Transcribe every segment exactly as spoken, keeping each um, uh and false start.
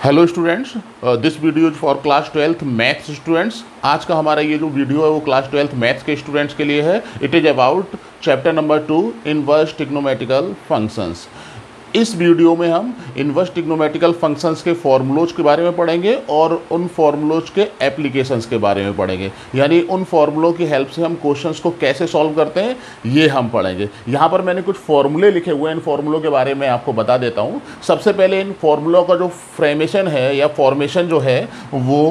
Hello students, this video is for class twelfth maths students. आज का हमारा ये जो वीडियो है वो क्लास ट्वेल्थ मैथ्स के स्टूडेंट्स के लिए है। It is about chapter number two, inverse trigonometrical functions. इस वीडियो में हम इनवर्स ट्रिग्नोमेट्रिकल फंक्शंस के फॉर्मूलोज के बारे में पढ़ेंगे और उन फॉर्मूलोज के एप्लीकेशंस के बारे में पढ़ेंगे, यानी उन फॉर्मूलों की हेल्प से हम क्वेश्चंस को कैसे सॉल्व करते हैं ये हम पढ़ेंगे। यहाँ पर मैंने कुछ फॉर्मूले लिखे हुए हैं, इन फॉर्मूलों के बारे में आपको बता देता हूँ। सबसे पहले इन फॉर्मूलों का जो फ्रेमेशन है या फॉर्मेशन जो है वो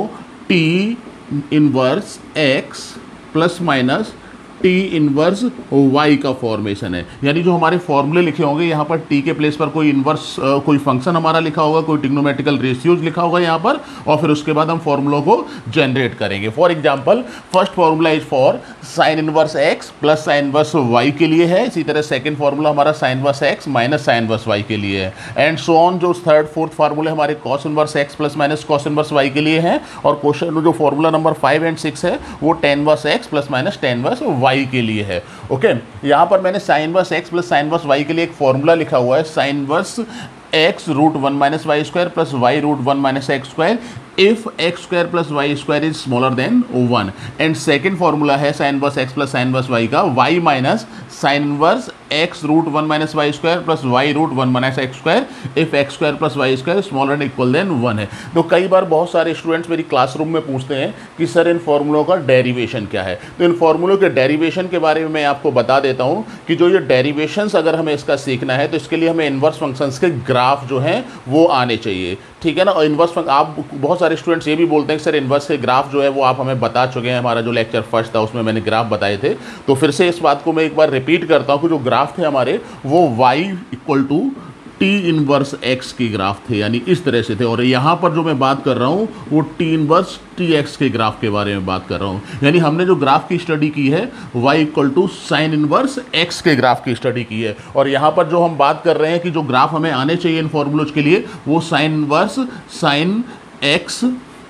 T inverse x plus minus T inverse Y का फॉर्मेशन है। यानी जो हमारे फॉर्मूले लिखे होंगे यहाँ पर टी के प्लेस पर कोई इनवर्स कोई फंक्शन हमारा लिखा होगा, कोई ट्रिग्नोमेट्रिकल रेशियोज लिखा होगा यहाँ पर, और फिर उसके बाद हम फॉर्मूलों को जनरेट करेंगे। For example first formula is for sine inverse x plus sine inverse Y के लिए है। इसी तरह सेकंड फॉर्मूला हमारा sine inverse X minus sine inverse Y के लिए है, एंड सो ऑन। जो थर्ड फोर्थ फार्मूले हमारे cos inverse x plus minus cos inverse Y के लिए है, और क्वेश्चन जो formula number five and six है वो tan inverse x plus minus tan inverse Y के लिए है। ओके okay, यहाँ पर मैंने sine inverse x plus sine inverse Y के लिए एक फॉर्मूला लिखा हुआ है, sine inverse X root one minus Y square plus Y root one minus x square if x square plus Y square is smaller than one. And second formula है sine inverse x plus sine inverse Y का Y minus sine inverse X root one minus Y square plus Y root one minus x square if x square plus Y square smaller than equal than one है। तो कई बार बहुत सारे students मेरी classroom में पूछते हैं कि सर इन फॉर्मूलों का डेरिवेशन क्या है। तो इन फॉर्मूलों के डेरिवेशन के बारे में मैं आपको बता देता हूँ कि जो ये डेरिवेशंस अगर हमें इसका सीखना है तो इसके लिए हमें इनवर्स फंक्शंस के ग्राफ जो हैं वो आने चाहिए, ठीक है ना। और इनवर्स फंक्शन आप बहुत सारे स्टूडेंट्स ये भी बोलते हैं कि सर इनवर्स के ग्राफ जो है वो आप हमें बता चुके हैं, हमारा जो लेक्चर फर्स्ट था उसमें मैंने ग्राफ बताए थे। तो फिर से इस बात को मैं एक बार रिपीट करता हूँ कि जो ग्राफ थे हमारे वो y equal to T inverse x के ग्राफ थे, यानी इस तरह से थे। और यहाँ पर जो मैं बात कर रहा हूँ वो टी इनवर्स टी एक्स के ग्राफ के बारे में बात कर रहा हूँ। यानी हमने जो ग्राफ की स्टडी की है y equal to sine inverse x के ग्राफ की स्टडी की है। और यहाँ पर जो हम बात कर रहे हैं कि जो ग्राफ हमें आने चाहिए इन फॉर्मूलोज के लिए वो साइन इनवर्स साइन x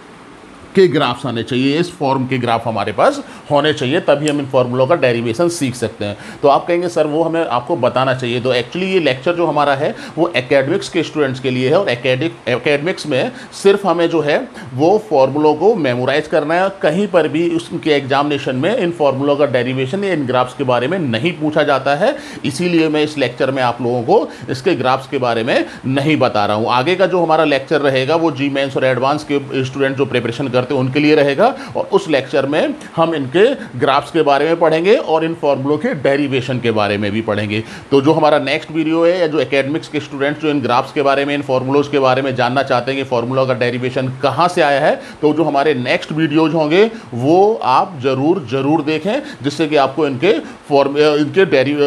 के ग्राफ्स आने चाहिए, इस फॉर्म के ग्राफ हमारे पास होने चाहिए, तभी हम इन फॉर्मूलों का डेरिवेशन सीख सकते हैं। तो आप कहेंगे सर वो हमें आपको बताना चाहिए। तो एक्चुअली ये लेक्चर जो हमारा है वो एकेडमिक्स के स्टूडेंट्स के लिए है, और एकेडमिक एकेडमिक्स में सिर्फ हमें जो है वो फॉर्मूलों को मेमोराइज करना है। कहीं पर भी उसके एग्जामिनेशन में इन फॉर्मूलों का डेरिवेशन या इन ग्राफ्स के बारे में नहीं पूछा जाता है, इसीलिए मैं इस लेक्चर में आप लोगों को इसके ग्राफ्स के बारे में नहीं बता रहा हूँ। आगे का जो हमारा लेक्चर रहेगा वो जी मेंस और एडवांस के स्टूडेंट जो प्रिपरेशन करते हैं उनके लिए रहेगा, और उस लेक्चर में हम इनके ग्राफ्स के बारे में पढ़ेंगे और इन फॉर्मूलों के डेरिवेशन के बारे में भी पढ़ेंगे। तो जो हमारा नेक्स्ट वीडियो है, या जो एकेडमिक्स के स्टूडेंट्स जो इन ग्राफ्स के बारे में इन फॉर्मूलोज के बारे में जानना चाहते हैं कि फॉर्मूला का डेरिवेशन कहाँ से आया है, तो जो हमारे नेक्स्ट वीडियोज होंगे वो आप जरूर जरूर देखें, जिससे कि आपको इनके फॉर्म इनके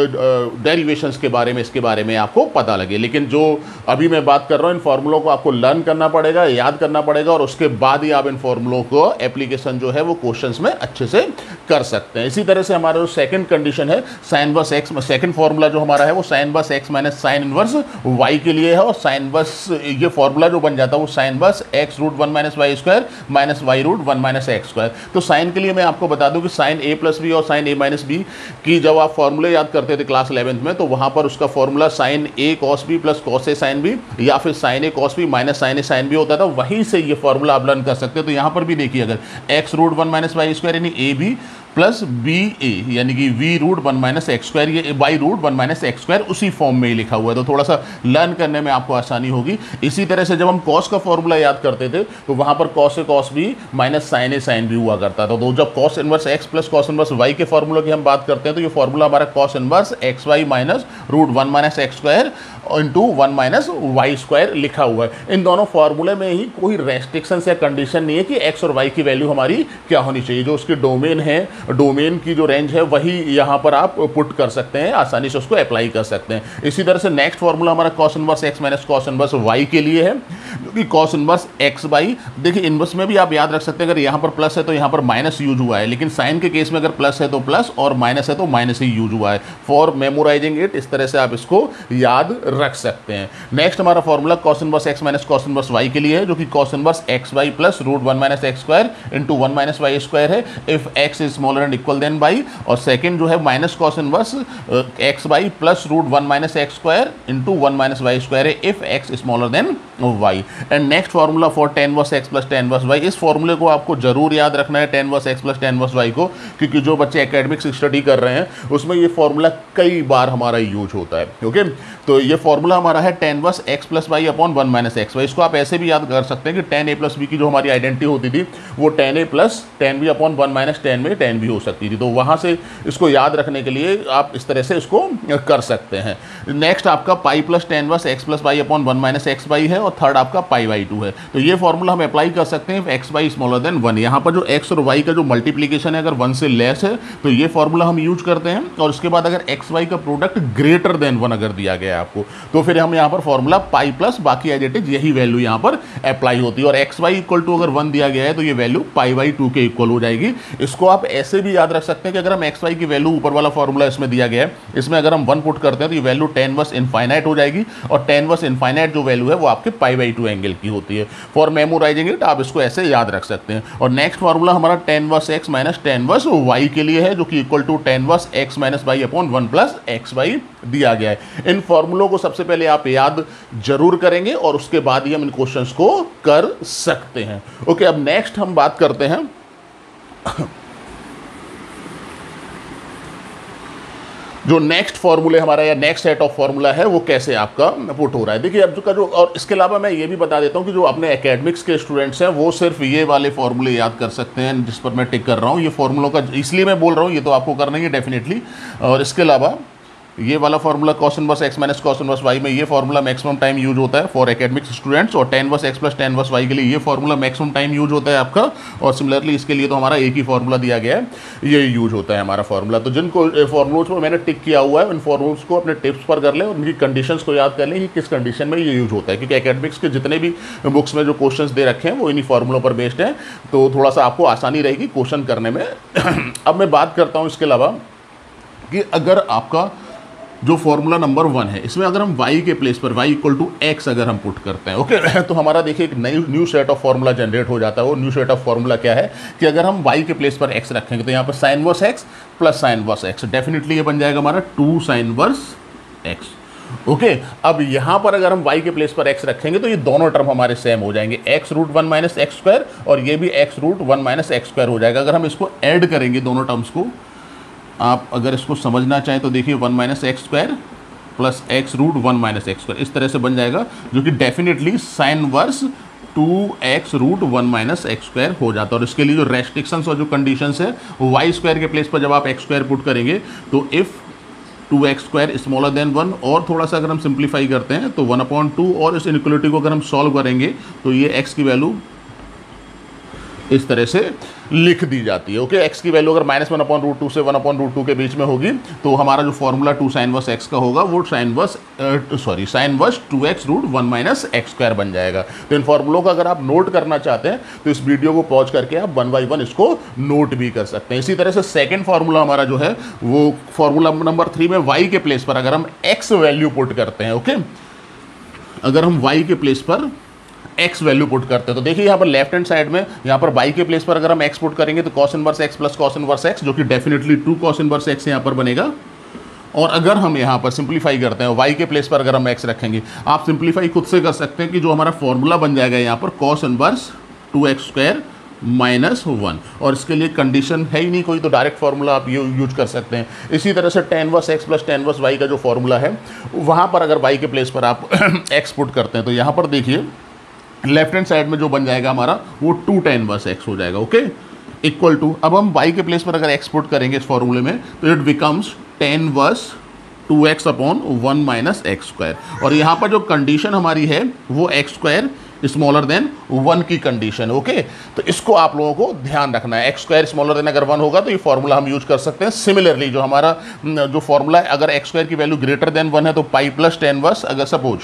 डेरिवेशंस के बारे में इसके बारे में आपको पता लगे। लेकिन जो अभी मैं बात कर रहा हूँ इन फॉर्मूलों को आपको लर्न करना पड़ेगा, याद करना पड़ेगा, और उसके बाद ही आप इन फॉर्मूलों को एप्लीकेशन जो है वो क्वेश्चंस में अच्छे से कर सकते हैं। इसी तरह से हमारा जो सेकंड कंडीशन है sine inverse X, second formula जो हमारा है वो sine inverse X minus sine inverse Y के लिए है, और साइन इनवर्स ये फॉर्मूला जो बन जाता है वो sine inverse X root one minus Y square minus Y root one minus x square. तो साइन के लिए मैं आपको बता दूं कि साइन ए प्लस बी और साइन ए माइनस बी की जब आप फॉर्मूले याद करते थे क्लास इलेवेंथ में, तो वहां पर उसका formula sine A cos B plus cos A sine B या फिर sine A cos B minus sine A sine B होता था। वहीं से ये फॉर्मूला आप लर्न कर सकते हैं। तो यहां पर भी देखिए, अगर X root one minus Y square यानी A B plus B A यानी कि V root one minus x square, ये Y root one minus x square उसी फॉर्म में ही लिखा हुआ है, तो थोड़ा सा लर्न करने में आपको आसानी होगी। इसी तरह से जब हम कॉस का फॉर्मूला याद करते थे तो वहां पर cos A cos B minus sine A sine B हुआ करता था। तो जब cos inverse x plus cos inverse Y के फॉर्मूला की हम बात करते हैं तो ये फॉर्मूला हमारा cos inverse X Y minus root one minus x square into one minus Y square लिखा हुआ है। इन दोनों फॉर्मूले में ही कोई रेस्ट्रिक्शन या कंडीशन नहीं है कि एक्स और वाई की वैल्यू हमारी क्या होनी चाहिए। जो उसके डोमेन है, डोमेन की जो रेंज है वही यहाँ पर आप पुट कर सकते हैं, आसानी से उसको अप्लाई कर सकते हैं। इसी तरह से नेक्स्ट फॉर्मूला हमारा cos inverse X minus cos inverse Y के लिए है, जो कि कॉस इनवर्स एक्स वाई। देखिए इनवर्स में भी आप याद रख सकते हैं, अगर यहाँ पर प्लस है तो यहाँ पर माइनस यूज हुआ है, लेकिन साइन के केस में अगर प्लस है तो प्लस और माइनस है तो माइनस ही यूज हुआ है। फॉर मेमोराइजिंग इट, इस तरह से आप इसको याद रख सकते हैं। नेक्स्ट हमारा formula cos inverse X minus cos inverse Y के लिए है, जो कि cos inverse X Y plus root one minus x square into one minus Y square है if X is smaller and equal than Y. और सेकंड जो है minus cos inverse X Y plus root one minus x square into one minus Y square है if X smaller than Y. And next formula for tan verse x plus tan verse Y, इस फॉर्मूले को आपको जरूर याद रखना है, tan verse x plus tan verse Y को, क्योंकि जो बच्चे एकेडमिक्स स्टडी कर रहे हैं उसमें ये फॉर्मूला कई बार हमारा यूज होता है। ओके, तो ये फॉर्मूला हमारा है tan verse x plus Y upon one minus x Y. इसको आप ऐसे भी याद कर सकते हैं कि टेन ए प्लस बी की जो हमारी आइडेंटिटी होती थी वो टेन ए plus tan B upon one minus tan में टेन बी हो सकती थी। तो वहाँ से इसको याद रखने के लिए आप इस तरह से इसको कर सकते हैं। नेक्स्ट आपका pi plus tan verse x plus Y upon one minus x Y है, और थर्ड आपका पाई बाई टू है। तो ये फॉर्मूला हम अप्लाई कर सकते हैं X Y smaller than one. यहाँ पर जो एक्स और वाई का जो मल्टीप्लीकेशन है अगर वन से लेस है तो ये फॉर्मूला हम यूज करते हैं, और उसके बाद अगर एक्स वाई का प्रोडक्ट ग्रेटर देन वन अगर दिया गया है आपको तो फिर हम यहाँ पर फॉर्मूला पाई प्लस बाकी एज इट इज यही वैल्यू यहाँ पर अप्लाई होती है। और एक्स वाई इक्वल टू अगर वन दिया गया है तो ये वैल्यू पाई बाई टू के इक्वल हो जाएगी। इसको आप ऐसे भी याद रख सकते हैं कि अगर हम एक्स वाई की वैल्यू, ऊपर वाला फॉर्मूला इसमें दिया गया है, इसमें अगर हम वन पुट करते हैं तो ये वैल्यू टेन वर्स इनफाइनाइट हो जाएगी, और टेन वर्स इनफाइनाइट जो वैल्यू है वो आपके पाई बाई टू एंगल की होती है। फॉर मेमोराइजिंग इट आप इसको ऐसे याद रख सकते हैं। और नेक्स्ट फॉर्मूला हमारा tan verse X minus tan verse Y के लिए है, जो कि equal to tan verse X minus Y upon one plus X Y दिया गया है। इन फॉर्मूलों को सबसे पहले आप याद जरूर करेंगे और उसके बाद ही हम इन क्वेश्चंस को कर सकते हैं। ओके, अब नेक्स्ट हम बात करते हैं जो नेक्स्ट फॉर्मूले हमारा या नेक्स्ट सेट ऑफ फॉर्मूला है वो कैसे आपका पुट हो रहा है। देखिए अब जो का जो, और इसके अलावा मैं ये भी बता देता हूँ कि जो अपने एकेडमिक्स के स्टूडेंट्स हैं वो सिर्फ ये वाले फॉर्मूले याद कर सकते हैं जिस पर मैं टिक कर रहा हूँ। ये फॉर्मूलों का इसलिए मैं बोल रहा हूँ, ये तो आपको करना ही है डेफिनेटली। और इसके अलावा ये वाला formula cos inverse X minus cos inverse Y में ये फॉर्मूला मैक्सिमम टाइम यूज होता है फॉर एकेडमिक्स स्टूडेंट्स, और tan verse x plus tan verse Y के लिए ये फॉर्मूला मैक्सिमम टाइम यूज होता है आपका। और सिमिलरली इसके लिए तो हमारा एक ही फॉर्मूला दिया गया है, ये यूज होता है हमारा फॉर्मूला। तो जिनको फॉर्मूलोज पर मैंने टिक किया हुआ है उन फॉर्मूल्स को अपने टिप्स पर कर लें, उनकी कंडीशंस को याद कर लें कि किस कंडीशन में ये यूज होता है, क्योंकि एकेडमिक्स के जितने भी बुक्स में जो क्वेश्चंस दे रखे हैं वो इन्हीं फॉर्मूलों पर बेस्ड हैं, तो थोड़ा सा आपको आसानी रहेगी क्वेश्चन करने में। अब मैं बात करता हूँ इसके अलावा कि अगर आपका जो फॉर्मूला नंबर वन है इसमें अगर हम y के प्लेस पर y इक्वल टू एक्स अगर हम पुट करते हैं, ओके, तो हमारा देखिए एक नई new set of formula generate हो जाता है। वो न्यू सेट ऑफ फॉर्मूला क्या है कि अगर हम y के प्लेस पर x रखेंगे तो यहाँ पर sine verse x plus sine verse x, definitely ये बन जाएगा हमारा two sine verse x। Okay, अब यहाँ पर अगर हम y के प्लेस पर x रखेंगे तो ये दोनों टर्म हमारे सेम हो जाएंगे, x root one minus x square और ये भी x root one minus x square हो जाएगा। अगर हम इसको ऐड करेंगे दोनों टर्म्स को, आप अगर इसको समझना चाहें तो देखिए one minus x square plus X root one minus x square इस तरह से बन जाएगा, जो कि definitely sine verse two X root one minus x square हो जाता है। और इसके लिए जो रेस्ट्रिक्शंस और जो कंडीशंस है वाई स्क्वायर के प्लेस पर जब आप एक्स स्क्वायर पुट करेंगे तो if two x square smaller than one, और थोड़ा सा अगर हम सिंप्लीफाई करते हैं तो वन अपॉन टू, और इस इनइक्वालिटी को अगर हम सॉल्व करेंगे तो ये एक्स की वैल्यू इस तरह से लिख दी जाती है। ओके, एक्स की वैल्यू अगर minus one upon root two से वन अपॉन रूट टू के बीच में होगी तो हमारा जो formula two sine verse x का होगा वो sine verse sorry sine verse two X root one minus x square बन जाएगा। तो इन फॉर्मूलों का अगर आप नोट करना चाहते हैं तो इस वीडियो को पॉज करके आप वन बाई वन इसको नोट भी कर सकते हैं। इसी तरह से सेकेंड फॉर्मूला हमारा जो है वो फॉर्मूला नंबर थ्री में वाई के प्लेस पर अगर हम एक्स वैल्यू पुट करते हैं, ओके, अगर हम वाई के प्लेस पर x वैल्यू पुट करते हैं तो देखिए यहाँ पर लेफ्ट हैंड साइड में यहाँ पर y के प्लेस पर अगर हम x पुट करेंगे तो cos inverse x plus cos inverse x, जो कि definitely two cos inverse x यहाँ पर बनेगा। और अगर हम यहाँ पर सिंप्लीफाई करते हैं y के प्लेस पर अगर हम x रखेंगे, आप सिंप्लीफाई खुद से कर सकते हैं कि जो हमारा फॉर्मूला बन जाएगा यहाँ पर cos inverse two x square minus one, और इसके लिए कंडीशन है ही नहीं कोई, तो डायरेक्ट फार्मूला आप ये यूज कर सकते हैं। इसी तरह से tan verse x plus tan verse y का जो फार्मूला है वहाँ पर अगर y के प्लेस पर आप x पुट करते हैं तो यहाँ पर देखिए लेफ्ट हैंड साइड में जो बन जाएगा हमारा वो टू टेन वर्स एक्स हो जाएगा, ओके, इक्वल टू, अब हम y के प्लेस पर अगर x पुट करेंगे इस फॉर्मूले में तो it becomes tan inverse two x upon one minus x square. और यहाँ पर जो कंडीशन हमारी है वो x square smaller than one की कंडीशन, ओके, तो इसको आप लोगों को ध्यान रखना है। एक्स स्क्वायर स्मॉलर देन अगर वन होगा तो ये फॉर्मूला हम यूज कर सकते हैं। सिमिलरली जो हमारा जो फॉर्मूला है अगर एक्स स्क्वायर की वैल्यू ग्रेटर देन वन है तो पाई प्लस टेन वर्स, अगर सपोज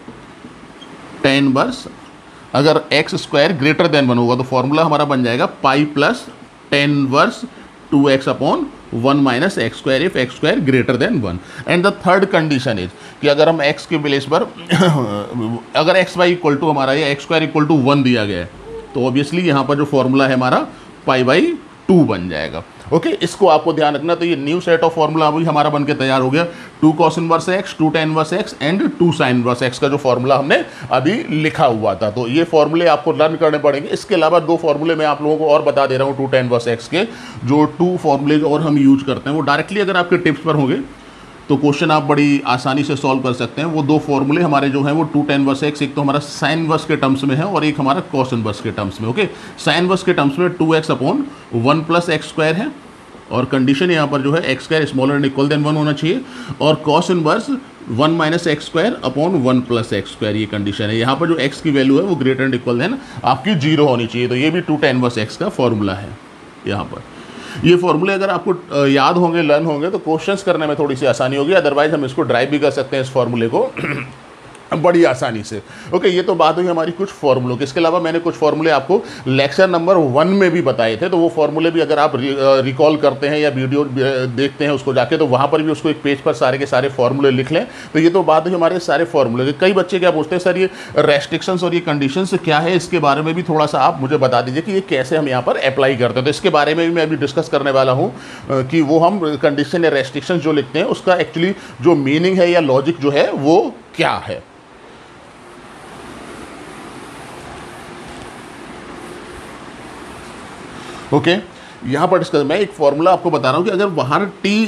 टेन वर्स अगर x square greater than one होगा तो फॉर्मूला हमारा बन जाएगा pi plus tan inverse two x upon one minus x square if x square greater than one. And the third condition is कि अगर हम x के प्लेस पर अगर एक्स वाई इक्वल टू हमारा या x square equal to one दिया गया है तो ऑब्वियसली यहाँ पर जो फॉर्मूला है हमारा पाई बाई टू बन जाएगा। ओके, इसको आपको ध्यान रखना। तो ये न्यू सेट ऑफ फॉर्मूला अभी हमारा बन के तैयार हो गया, two cos inverse x, two tan inverse x and two sine inverse x का जो फॉर्मूला हमने अभी लिखा हुआ था। तो ये फॉर्मूले आपको लर्न करने पड़ेंगे। इसके अलावा दो फॉर्मूले मैं आप लोगों को और बता दे रहा हूँ टू टेन इनवर्स एक्स के, जो टू फॉर्मूले और हम यूज करते हैं वो डायरेक्टली अगर आपके टिप्स पर होंगे तो क्वेश्चन आप बड़ी आसानी से सॉल्व कर सकते हैं। वो दो फॉर्मूले हमारे जो हैं वो टू टेन इनवर्स एक्स, एक तो हमारा साइन इनवर्स के टर्म्स में है और एक हमारा कॉस इनवर्स के टर्म्स में। ओके, साइन इनवर्स के टर्म्स में two x upon one plus x square है और कंडीशन यहाँ पर जो है x square smaller and equal than one होना चाहिए, और cos inverse one minus x square upon one plus x square, ये कंडीशन है। यहाँ पर जो एक्स की वैल्यू है वो ग्रेटर एंड इक्वल देन आपकी जीरो होनी चाहिए। तो ये भी टू टेन इनवर्स एक्स का फॉर्मूला है। यहाँ पर ये फॉर्मूले अगर आपको याद होंगे, लर्न होंगे, तो क्वेश्चंस करने में थोड़ी सी आसानी होगी। अदरवाइज हम इसको ड्राइव भी कर सकते हैं इस फॉर्मूले को बड़ी आसानी से। ओके, ये तो बात हुई हमारी कुछ फॉर्मूलों की। इसके अलावा मैंने कुछ फॉर्मूले आपको लेक्चर नंबर वन में भी बताए थे, तो वो फॉर्मूले भी अगर आप रिकॉल करते हैं या वीडियो देखते हैं उसको जाके, तो वहाँ पर भी उसको एक पेज पर सारे के सारे फॉर्मूले लिख लें। तो ये तो बात हुई हमारे सारे फॉर्मूले। कई बच्चे क्या पूछते हैं, सर ये रेस्ट्रिक्शंस और ये कंडीशंस क्या है, इसके बारे में भी थोड़ा सा आप मुझे बता दीजिए कि ये कैसे हम यहाँ पर अप्लाई करते हैं। तो इसके बारे में भी मैं अभी डिस्कस करने वाला हूँ कि वो हम कंडीशन या रेस्ट्रिक्शंस जो लिखते हैं उसका एक्चुअली जो मीनिंग है या लॉजिक जो है वो क्या है। ओके okay, यहाँ पर डिस्कस मैं एक फॉर्मूला आपको बता रहा हूँ कि अगर बाहर T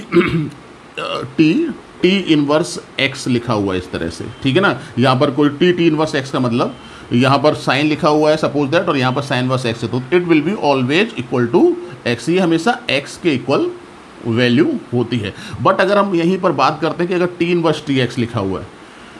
T T inverse x लिखा हुआ है इस तरह से, ठीक है ना, यहाँ पर कोई टी टी इनवर्स एक्स का मतलब यहाँ पर साइन लिखा हुआ है सपोज दैट, और यहाँ पर साइन इनवर्स एक्स है, तो it will be always equal to x. ये हमेशा एक्स के इक्वल वैल्यू होती है। बट अगर हम यहीं पर बात करते हैं कि अगर टी इनवर्स टी एक्स लिखा हुआ है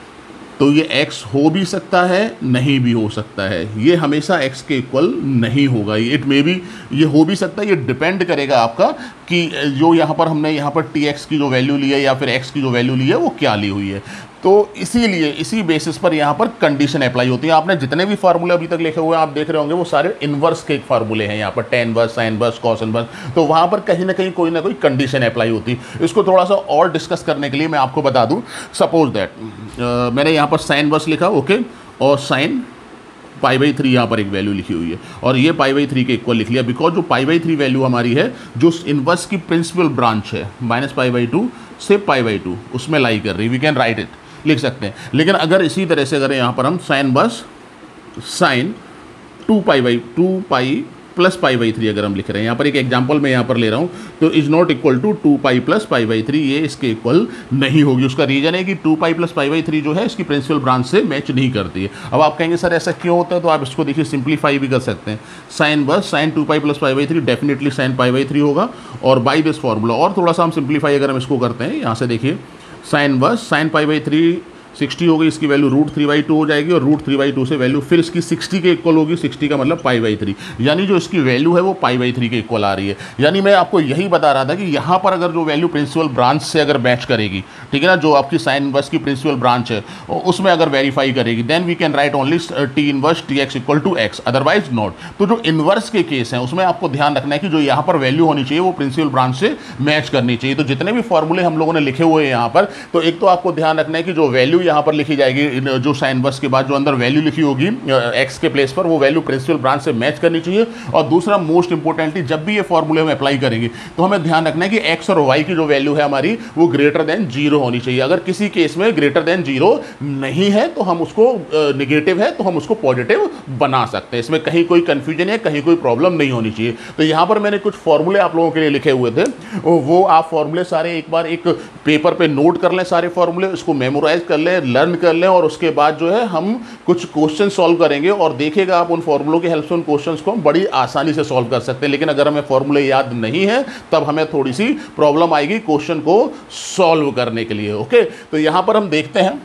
तो ये x हो भी सकता है, नहीं भी हो सकता है। ये हमेशा x के इक्वल नहीं होगा। इट मे बी ये हो भी सकता है, ये डिपेंड करेगा आपका कि जो यहाँ पर हमने यहाँ पर टी एक्स की जो वैल्यू ली है या फिर x की जो वैल्यू ली है वो क्या ली हुई है। तो इसीलिए इसी बेसिस पर यहाँ पर कंडीशन अप्लाई होती है। आपने जितने भी फार्मूले अभी तक लिखे हुए हैं आप देख रहे होंगे वो सारे इनवर्स के फार्मूले हैं। यहाँ पर tan inverse, sine inverse, cos inverse, तो वहाँ पर कहीं ना कहीं कोई ना कोई कंडीशन अप्लाई होती है। इसको थोड़ा सा और डिस्कस करने के लिए मैं आपको बता दूँ, सपोज दैट मैंने यहाँ पर साइन इनवर्स लिखा, ओके, और साइन पाई बाई थ्री यहाँ पर एक वैल्यू लिखी हुई है और ये पाई बाई थ्री के इक्वल लिख लिया, बिकॉज जो पाई बाई थ्री वैल्यू हमारी है जो इनवर्स की प्रिंसिपल ब्रांच है माइनस पाई बाई टू से पाई बाई टू उसमें लाई कर रही, वी कैन राइट इट, लिख सकते हैं। लेकिन अगर इसी तरह से अगर यहाँ पर हम साइन बस sine two pi by two pi plus pi by three अगर हम लिख रहे हैं, यहाँ पर एक एग्जांपल मैं यहाँ पर ले रहा हूँ, तो is not equal to two pi plus pi by three, ये इसके इक्वल नहीं होगी। उसका रीजन है कि two pi plus pi by three जो है इसकी प्रिंसिपल ब्रांच से मैच नहीं करती है। अब आप कहेंगे सर ऐसा क्यों होता है, तो आप इसको देखिए सिंप्लीफाई भी कर सकते हैं। साइन बस sine two pi plus pi by three definitely sine pi by three होगा, और बाई दिस फॉर्मूला और थोड़ा सा हम सिंप्लीफाई अगर हम इसको करते हैं, यहाँ से देखिए साइन बस sine pi by three sixty होगी, इसकी value root three by two हो जाएगी, और रूट थ्री बाई टू से वैल्यू फिर इसकी सिक्सटी के इक्वल होगी, सिक्सटी का मतलब पाई बाई थ्री, यानी जो इसकी वैल्यू है वो पाई बाई थ्री के इक्वल आ रही है। यानी मैं आपको यही बता रहा था कि यहाँ पर अगर जो वैल्यू प्रिंसिपल ब्रांच से अगर मैच करेगी, ठीक है ना, जो आपकी साइन इनवर्स की प्रिंसिपल ब्रांच है उसमें अगर वेरीफाई करेगी, then we can write only T inverse T x equal to x, otherwise not. तो जो इनवर्स के केस हैं उसमें आपको ध्यान रखना है कि जो यहाँ पर वैल्यू होनी चाहिए वो प्रिंसिपल ब्रांच से मैच करनी चाहिए। तो जितने भी फॉर्मूले हम लोगों ने लिखे हुए हैं यहाँ पर, तो एक तो आपको ध्यान रखना है कि जो वैल्यू यहाँ पर लिखी जाएगी, जो साइन इनवर्स के बाद जो अंदर वैल्यू लिखी होगी एक्स के प्लेस पर, वो वैल्यू प्रिंसिपल ब्रांच से मैच करनी चाहिए। और दूसरा मोस्ट इंपोर्टेंटली, जब भी ये फॉर्मूले हम अप्लाई करेंगे तो हमें ध्यान रखना है कि एक्स और वाई की जो वैल्यू है हमारी वो ग्रेटर देन जीरो होनी चाहिए। अगर किसी केस में ग्रेटर देन जीरो नहीं है तो हम उसको निगेटिव है तो हम उसको पॉजिटिव बना सकते हैं। इसमें कहीं कोई कंफ्यूजन है, कहीं कोई प्रॉब्लम नहीं होनी चाहिए। तो यहाँ पर मैंने कुछ फॉर्मूले आप लोगों के लिए लिखे हुए थे, वो आप फॉर्मूले सारे एक बार एक पेपर पे नोट कर लें, सारे फॉर्मूले उसको मेमोराइज कर लें, लर्न कर लें, और उसके बाद जो है हम कुछ क्वेश्चन सॉल्व करेंगे और देखिएगा आप उन फॉर्मूलों की हेल्प से उन क्वेश्चंस को हम बड़ी आसानी से सॉल्व कर सकते हैं। लेकिन अगर हमें फॉर्मूले याद नहीं है तब हमें थोड़ी सी प्रॉब्लम आएगी क्वेश्चन को सॉल्व करने के लिए। ओके, तो यहां पर हम देखते हैं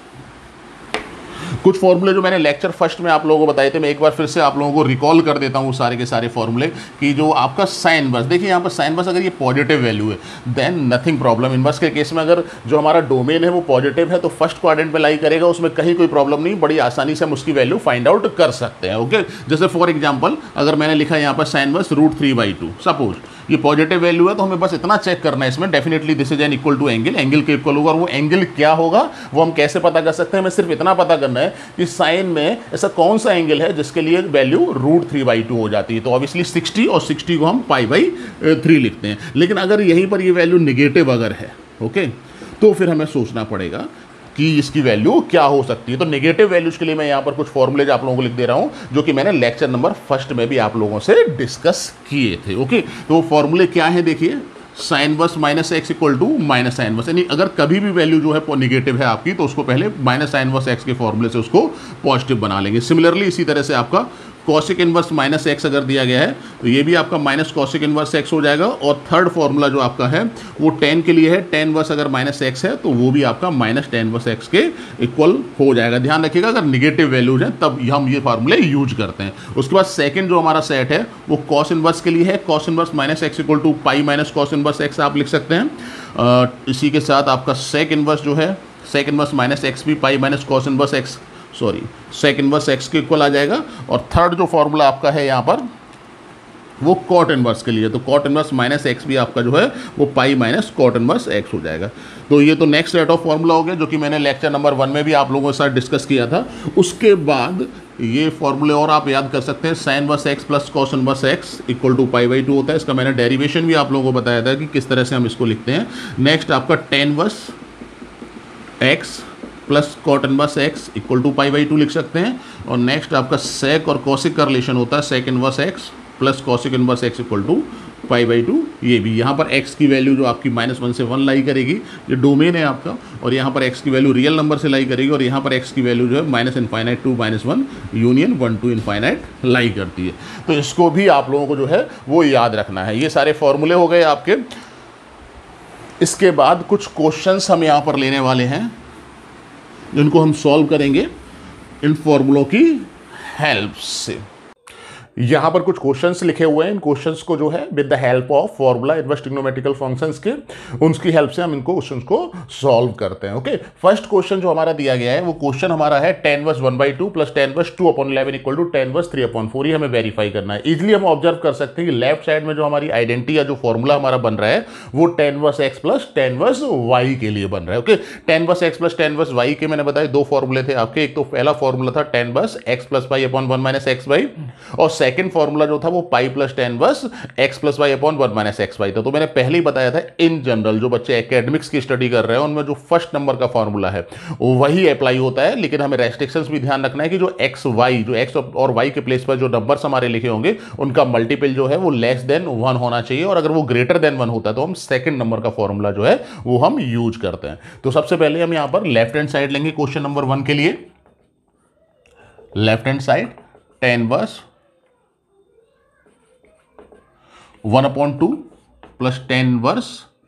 कुछ फॉर्मूले जो मैंने लेक्चर फर्स्ट में आप लोगों को बताए थे। मैं एक बार फिर से आप लोगों को रिकॉल कर देता हूँ सारे के सारे फॉर्मूले कि जो आपका साइन इनवर्स, देखिए यहाँ पर साइन इनवर्स अगर ये पॉजिटिव वैल्यू है देन नथिंग प्रॉब्लम। इनवर्स के केस में अगर जो हमारा डोमेन है वो पॉजिटिव है तो फर्स्ट क्वाड्रेंट में लाई करेगा, उसमें कहीं कोई प्रॉब्लम नहीं, बड़ी आसानी से हम उसकी वैल्यू फाइंड आउट कर सकते हैं। ओके, जैसे फॉर एग्जाम्पल अगर मैंने लिखा है यहाँ पर sine inverse root three by two, suppose ये पॉजिटिव वैल्यू है तो हमें बस इतना चेक करना है इसमें, definitely this is an equal to angle, angle के इक्वल होगा। और वो एंगल क्या होगा वो हम कैसे पता कर सकते हैं? हमें सिर्फ इतना पता करना है कि साइन में ऐसा कौन सा एंगल है जिसके लिए value root three by two हो जाती है। तो ऑब्वियसली सिक्सटी और सिक्सटी को हम पाई बाई थ्री लिखते हैं। लेकिन अगर यहीं पर ये वैल्यू निगेटिव अगर है, ओके, तो फिर हमें सोचना पड़ेगा कि इसकी वैल्यू क्या हो सकती है। तो नेगेटिव वैल्यूज के लिए मैं यहाँ पर कुछ फॉर्मूलेज आप लोगों को लिख दे रहा हूँ, जो कि मैंने लेक्चर नंबर फर्स्ट में भी आप लोगों से डिस्कस किए थे। ओके, तो वो फॉर्मूले क्या है देखिए, sine inverse minus x equal to minus sine inverse, यानी अगर कभी भी वैल्यू जो है निगेटिव है आपकी तो उसको पहले माइनस साइन वर्स एक्स के फॉर्मूले से उसको पॉजिटिव बना लेंगे। सिमिलरली इसी तरह से आपका कॉसिक इनवर्स माइनस एक्स अगर दिया गया है तो ये भी आपका माइनस कॉसिक इनवर्स एक्स हो जाएगा। और थर्ड फॉर्मूला जो आपका है वो टेन के लिए है, टेन वर्स अगर माइनस एक्स है तो वो भी आपका माइनस टेन वर्स एक्स के इक्वल हो जाएगा। ध्यान रखिएगा अगर निगेटिव वैल्यूज हैं तब हम ये फार्मूले यूज करते हैं। उसके बाद सेकंड जो हमारा सेट है वो कॉस इनवर्स के लिए है, cos inverse minus x equal to pi minus cos inverse x आप लिख सकते हैं। आ, इसी के साथ आपका सेक इनवर्स जो है, सेक इनवर्स माइनस एक्स भी pi minus cos inverse x, sorry sec inverse x के इक्वल आ जाएगा। और थर्ड जो फॉर्मूला आपका है यहाँ पर वो कॉट इनवर्स के लिए, तो कॉट इनवर्स माइनस एक्स भी आपका जो है वो pi minus cot inverse x हो जाएगा। तो ये तो नेक्स्ट सेट ऑफ फॉर्मूला हो गया जो कि मैंने लेक्चर नंबर वन में भी आप लोगों के साथ डिस्कस किया था। उसके बाद ये फॉर्मूले और आप याद कर सकते हैं, sine verse x plus cos inverse x equal to pi by two होता है। इसका मैंने डेरिवेशन भी आप लोगों को बताया था कि किस तरह से हम इसको लिखते हैं। नेक्स्ट आपका tan verse x plus cot inverse x equal to pi by two लिख सकते हैं। और नेक्स्ट आपका सेक और कॉसिक का रिलेशन होता है, sec inverse x plus cosec inverse x equal to pi by two. ये भी यहाँ पर एक्स की वैल्यू जो आपकी माइनस वन से वन लाई करेगी, ये डोमेन है आपका, और यहाँ पर एक्स की वैल्यू रियल नंबर से लाई करेगी, और यहाँ पर एक्स की वैल्यू जो है minus infinite to minus one union one to infinite lie करती है। तो इसको भी आप लोगों को जो है वो याद रखना है। ये सारे फॉर्मूले हो गए आपके। इसके बाद कुछ क्वेश्चंस हम यहाँ पर लेने वाले हैं जिनको हम सॉल्व करेंगे इन फॉर्मूलों की हेल्प से। यहाँ पर कुछ क्वेश्चंस लिखे हुए हैं, इन क्वेश्चंस को जो है with the help of formula inverse trigonometrical functions के, उनकी हेल्प से हम इनको क्वेश्चंस को सॉल्व करते हैं। ओके, फर्स्ट क्वेश्चन जो हमारा दिया गया है वो क्वेश्चन हमारा है tan inverse one by two plus tan inverse two upon eleven equal to tan inverse three upon four. ये हमें वेरीफाई करना है। इजिली हम ऑब्जर्व कर सकते हैं कि लेफ्ट साइड में जो हमारी आइडेंटिटी या जो फॉर्मूला हमारा बन रहा है वो tan verse x plus tan verse Y के लिए बन रहा है। Okay, tan verse x plus tan verse Y के मैंने बताया दो फॉर्मूले थे आपके। एक तो पहला फॉर्मूला था tan verse x plus Y upon one minus x y, और सेकंड फॉर्मूला जो था वो pi plus tan verse x plus Y upon one minus x y था। तो मैंने पहले ही बताया था इन जनरल जो बच्चे एकेडमिक्स की स्टडी कर रहे हैं उनमें जो फर्स्ट नंबर का फॉर्मूला है वही अप्लाई होता है। लेकिन हमें रेस्ट्रिक्शंस भी ध्यान रखना है कि जो एक्स वाई जो एक्स और वाई के प्लेस पर जो नंबर्स हमारे लिखे होंगे उनका मल्टीपल जो है वो लेस देन वन होना चाहिए, और अगर वो ग्रेटर देन वन होता है तो हम सेकंड नंबर का फॉर्मूला जो है वो हम यूज करते हैं। तो सबसे पहले हम यहां पर लेफ्ट हैंड साइड लेंगे क्वेश्चन नंबर वन के लिए। Left hand side tan inverse one upon two plus tan inverse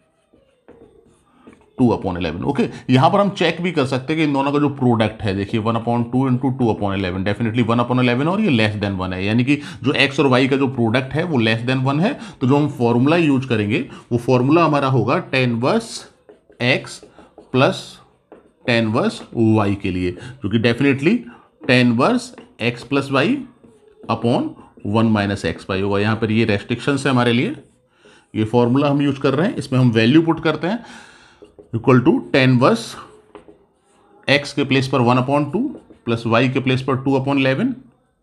two upon eleven. Okay, यहां पर हम चेक भी कर सकते हैं कि इन दोनों का जो प्रोडक्ट है, देखिए one upon two into two upon eleven, definitely one upon eleven और ये लेस देन वन है, यानी कि जो एक्स और वाई का जो प्रोडक्ट है वो लेस देन वन है। तो जो हम फॉर्मूला यूज करेंगे वो फॉर्मूला हमारा होगा tan verse x plus tan verse Y के लिए, जो कि definitely tan verse x plus Y upon one minus x y होगा। यहाँ पर ये रेस्ट्रिक्शंस है हमारे लिए। ये फॉर्मूला हम यूज कर रहे हैं, इसमें हम वैल्यू पुट करते हैं equal to tan verse x के प्लेस पर one upon two plus y के प्लेस पर two upon eleven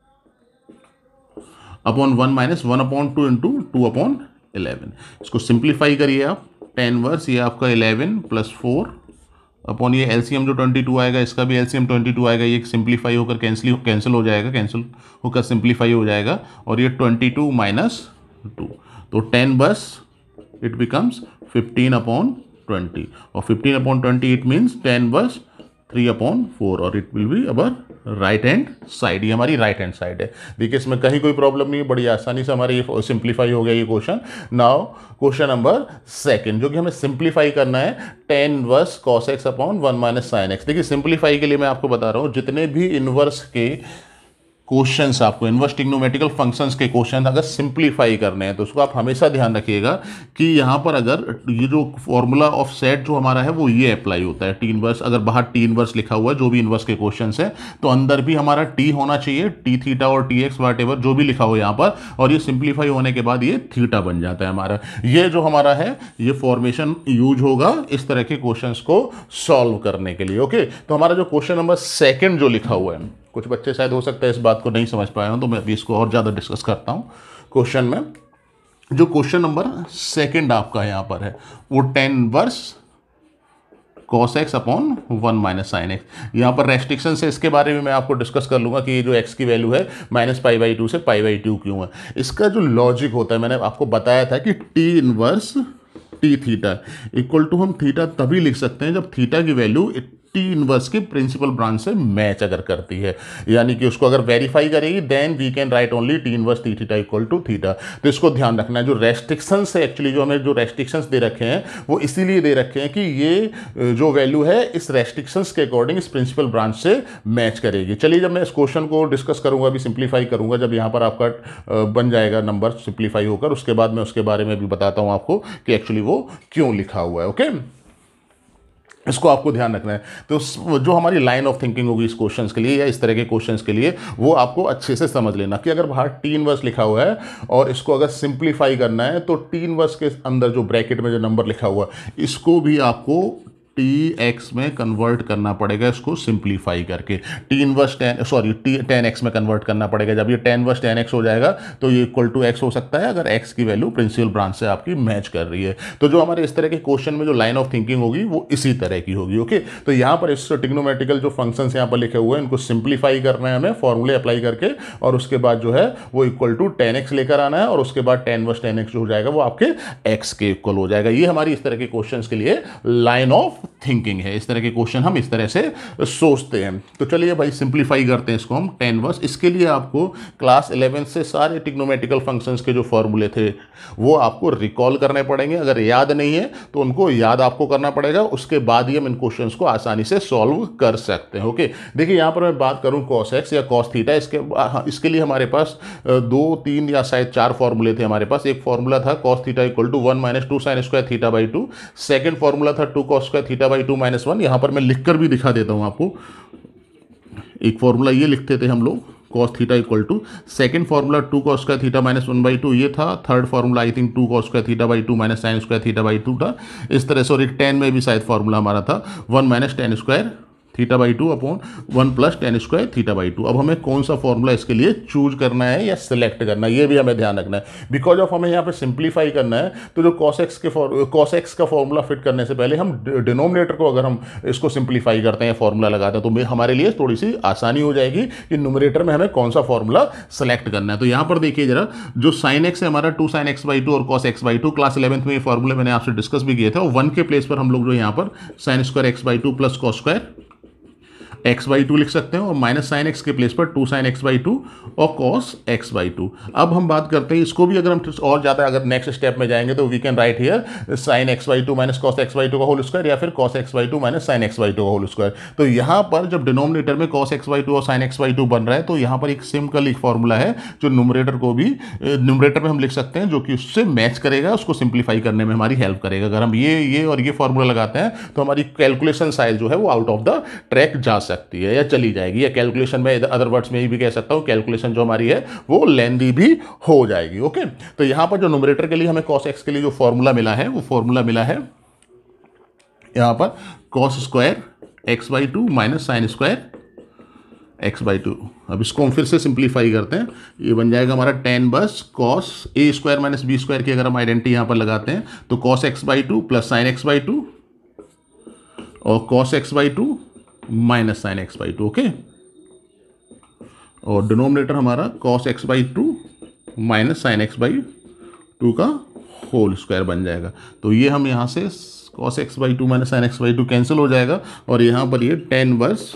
upon one minus one upon two into two upon eleven. इसको सिंप्लीफाई करिए आप, टेन वर्स ये आपका इलेवन प्लस फोर अपॉन ये एलसीएम जो ट्वेंटी टू आएगा, इसका भी एलसीएम ट्वेंटी टू आएगा, ये सिंप्लीफाई होकर कैंसिल कैंसिल हो जाएगा, कैंसिल होकर सिंप्लीफाई हो जाएगा, और ये ट्वेंटी टू माइनस टू, तो टेन बस it becomes fifteen upon twenty, और fifteen upon twenty it means tan बस थ्री अपॉन फोर, और it will be our right hand side. ये हमारी राइट हैंड साइड है। देखिए इसमें कहीं कोई प्रॉब्लम नहीं है, बड़ी आसानी से हमारे ये सिंप्लीफाई हो गया ये question. Now question number second जो कि हमें सिंप्लीफाई करना है, tan inverse cos x upon one minus sine x. देखिए सिंप्लीफाई के लिए मैं आपको बता रहा हूँ जितने भी इनवर्स के क्वेश्चंस आपको इनवर्स ट्रिग्नोमेट्रिकल फंक्शंस के क्वेश्चन अगर सिंप्लीफाई करने हैं तो उसको आप हमेशा ध्यान रखिएगा कि यहाँ पर अगर ये जो फॉर्मूला ऑफ सेट जो हमारा है वो ये अप्लाई होता है। टी इनवर्स अगर बाहर टी इनवर्स लिखा हुआ है जो भी इनवर्स के क्वेश्चंस है तो अंदर भी हमारा टी होना चाहिए, टी थीटा और टी एक्स वाट एवर जो भी लिखा हो यहाँ पर, और ये सिंप्लीफाई होने के बाद ये थीटा बन जाता है हमारा। ये जो हमारा है ये फॉर्मेशन यूज होगा इस तरह के क्वेश्चंस को सॉल्व करने के लिए। ओके, तो हमारा जो क्वेश्चन नंबर सेकंड जो लिखा हुआ है, कुछ बच्चे शायद हो सकता है इस बात को नहीं समझ पाए हो, तो मैं अभी इसको और ज़्यादा डिस्कस करता हूँ। क्वेश्चन में जो क्वेश्चन नंबर सेकंड आपका यहाँ पर है वो tan inverse cos x upon one minus sine x. यहाँ पर रेस्ट्रिक्शन से इसके बारे में मैं आपको डिस्कस कर लूँगा कि ये जो एक्स की वैल्यू है माइनस पाई बाई टू से पाई बाई टू क्यों है। इसका जो लॉजिक होता है मैंने आपको बताया था कि T inverse T theta equal to हम थीटा तभी लिख सकते हैं जब थीटा की वैल्यू टी इनवर्स की प्रिंसिपल ब्रांच से मैच अगर करती है, यानी कि उसको अगर वेरीफाई करेगी then we can write only T inverse T theta equal to theta. तो इसको ध्यान रखना है। जो रेस्ट्रिक्शंस है एक्चुअली जो हमें जो रेस्ट्रिक्शंस दे रखे हैं वो इसीलिए दे रखे हैं कि ये जो वैल्यू है इस रेस्ट्रिक्शंस के अकॉर्डिंग इस प्रिंसिपल ब्रांच से मैच करेगी। चलिए जब मैं इस क्वेश्चन को डिस्कस करूंगा अभी सिंप्लीफाई करूंगा, जब यहाँ पर आपका बन जाएगा नंबर सिंप्लीफाई होकर, उसके बाद मैं उसके बारे में भी बताता हूँ आपको कि एक्चुअली वो क्यों लिखा हुआ है। ओके, इसको आपको ध्यान रखना है। तो जो हमारी लाइन ऑफ थिंकिंग होगी इस क्वेश्चंस के लिए या इस तरह के क्वेश्चंस के लिए वो आपको अच्छे से समझ लेना कि अगर बाहर टी इनवर्स लिखा हुआ है और इसको अगर सिंप्लीफाई करना है तो टी इनवर्स के अंदर जो ब्रैकेट में जो नंबर लिखा हुआ है इसको भी आपको टी एक्स में कन्वर्ट करना पड़ेगा, इसको सिंप्लीफाई करके T inverse tan sorry T tan x में कन्वर्ट करना पड़ेगा। जब ये टेन वर्स टेन एक्स हो जाएगा तो ये इक्वल टू एक्स हो सकता है अगर एक्स की वैल्यू प्रिंसिपल ब्रांच से आपकी मैच कर रही है। तो जो हमारे इस तरह के क्वेश्चन में जो लाइन ऑफ थिंकिंग होगी वो इसी तरह की होगी। ओके, तो यहाँ पर इस ट्रिग्नोमेट्रिकल जो फंक्शंस यहाँ पर लिखे हुए हैं इनको सिंप्लीफाई करना है हमें फॉर्मूले अप्लाई करके, और उसके बाद जो है वो इक्वल टू टेन एक्स लेकर आना है और उसके बाद टेन वर्स टेन एक्स जो हो जाएगा वो आपके एक्स के इक्वल हो जाएगा। ये हमारी इस तरह के क्वेश्चन के लिए लाइन ऑफ थिंकिंग है। इस तरह के क्वेश्चन हम इस तरह से सोचते हैं। तो चलिए भाई सिंप्लीफाई करते हैं इसको हम टेन वर्स। इसके लिए आपको क्लास इलेवेंथ से सारे ट्रिग्नोमेट्रिकल फंक्शंस के जो फॉर्मूले थे वो आपको रिकॉल करने पड़ेंगे। अगर याद नहीं है तो उनको याद आपको करना पड़ेगा, उसके बाद ही हम इन क्वेश्चंस को आसानी से सॉल्व कर सकते हैं। ओके, देखिए यहाँ पर मैं बात करूँ कॉस एक्स या कॉस थीटा, इसके इसके लिए हमारे पास दो तीन या शायद चार फॉर्मूले थे हमारे पास। एक फॉर्मूला था cos theta equal to one minus two sine square theta by two. Second formula था two cos square theta by two minus one. यहाँ पर मैं लिखकर भी दिखा देता हूँ आपको। एक फॉर्मूला ये लिखते थे हम लोग cos theta equal to, second formula two cos square theta minus one by two ये था। Third formula I think two cos square theta by two minus sine square theta by two था। इस तरह से, और एक टेन में भी शायद फॉर्मूला हमारा था one minus tan square theta by two upon one plus tan square theta by two. अब हमें कौन सा फॉर्मूला इसके लिए चूज करना है या सिलेक्ट करना है ये भी हमें ध्यान रखना है। बिकॉज ऑफ हमें यहाँ पे सिंप्लीफाई करना है तो जो कॉस एक्स के कॉस एक्स का फॉर्मूला फिट करने से पहले हम डिनोमिनेटर को अगर हम इसको सिंप्लीफाई करते हैं फॉर्मूला लगाते हैं तो हमारे लिए थोड़ी सी आसानी हो जाएगी कि न्यूमरेटर में हमें कौन सा फॉर्मूला सेलेक्ट करना है। तो यहाँ पर देखिए जरा, जो साइन एक्स है हमारा two sine x by two और cos x by two, class eleventh में ये फॉर्मूले मैंने आपसे डिस्कस भी किए थे, और वन के प्लेस पर हम लोग जो यहाँ पर sine square x by two plus cos square x by two लिख सकते हैं, और माइनस साइन एक्स के प्लेस पर two sine x by two और कॉस एक्स बाई टू। अब हम बात करते हैं इसको भी, अगर हम और ज़्यादा अगर नेक्स्ट स्टेप में जाएंगे तो we can write here sine x by two minus cos x by two का होल स्क्वायर, या फिर cos x by two minus sine x by two का होल स्क्वायर। तो यहाँ पर जब डिनोमिनेटर में कॉस एक्स बाई टू और साइन एक्स बाई टू बन रहा है तो यहाँ पर एक सिंपल एक फॉर्मूला है जो न्यूमरेटर को भी न्यूमरेटर में हम लिख सकते हैं, जो कि उससे मैच करेगा, उसको सिंप्लीफाई करने में हमारी हेल्प करेगा। अगर हम ये ये और ये फॉर्मूला लगाते हैं तो हमारी कैलकुलेशन साइज जो है वो आउट ऑफ द ट्रैक जा सकती है या चली जाएगी, या कैलकुलेशन में अदर वर्ड्स में भी कह सकता हूं कैलकुलेशन जो हमारी है वो लेंदी भी हो जाएगी। ओके, तो यहां पर जो न्यूमरेटर के लिए हमें cos x के लिए जो फॉर्मूला मिला है वो फॉर्मूला मिला है यहां पर cos square x by two minus sine square x by two. अब इसको हम फिर से सिंप्लीफाई करते हैं, ये बन जाएगा हमारा टेन बस cos a square minus b square की अगर हम आइडेंटिटी यहां पर लगाते हैं तो cos x by two plus sine x by two और cos x by two minus sine x by two. Okay, और डिनोमिनेटर हमारा cos x by two minus sine x by two का होल स्क्वायर बन जाएगा। तो ये हम यहाँ से cos x by two minus sine x by two cancel हो जाएगा, और यहाँ पर ये tan inverse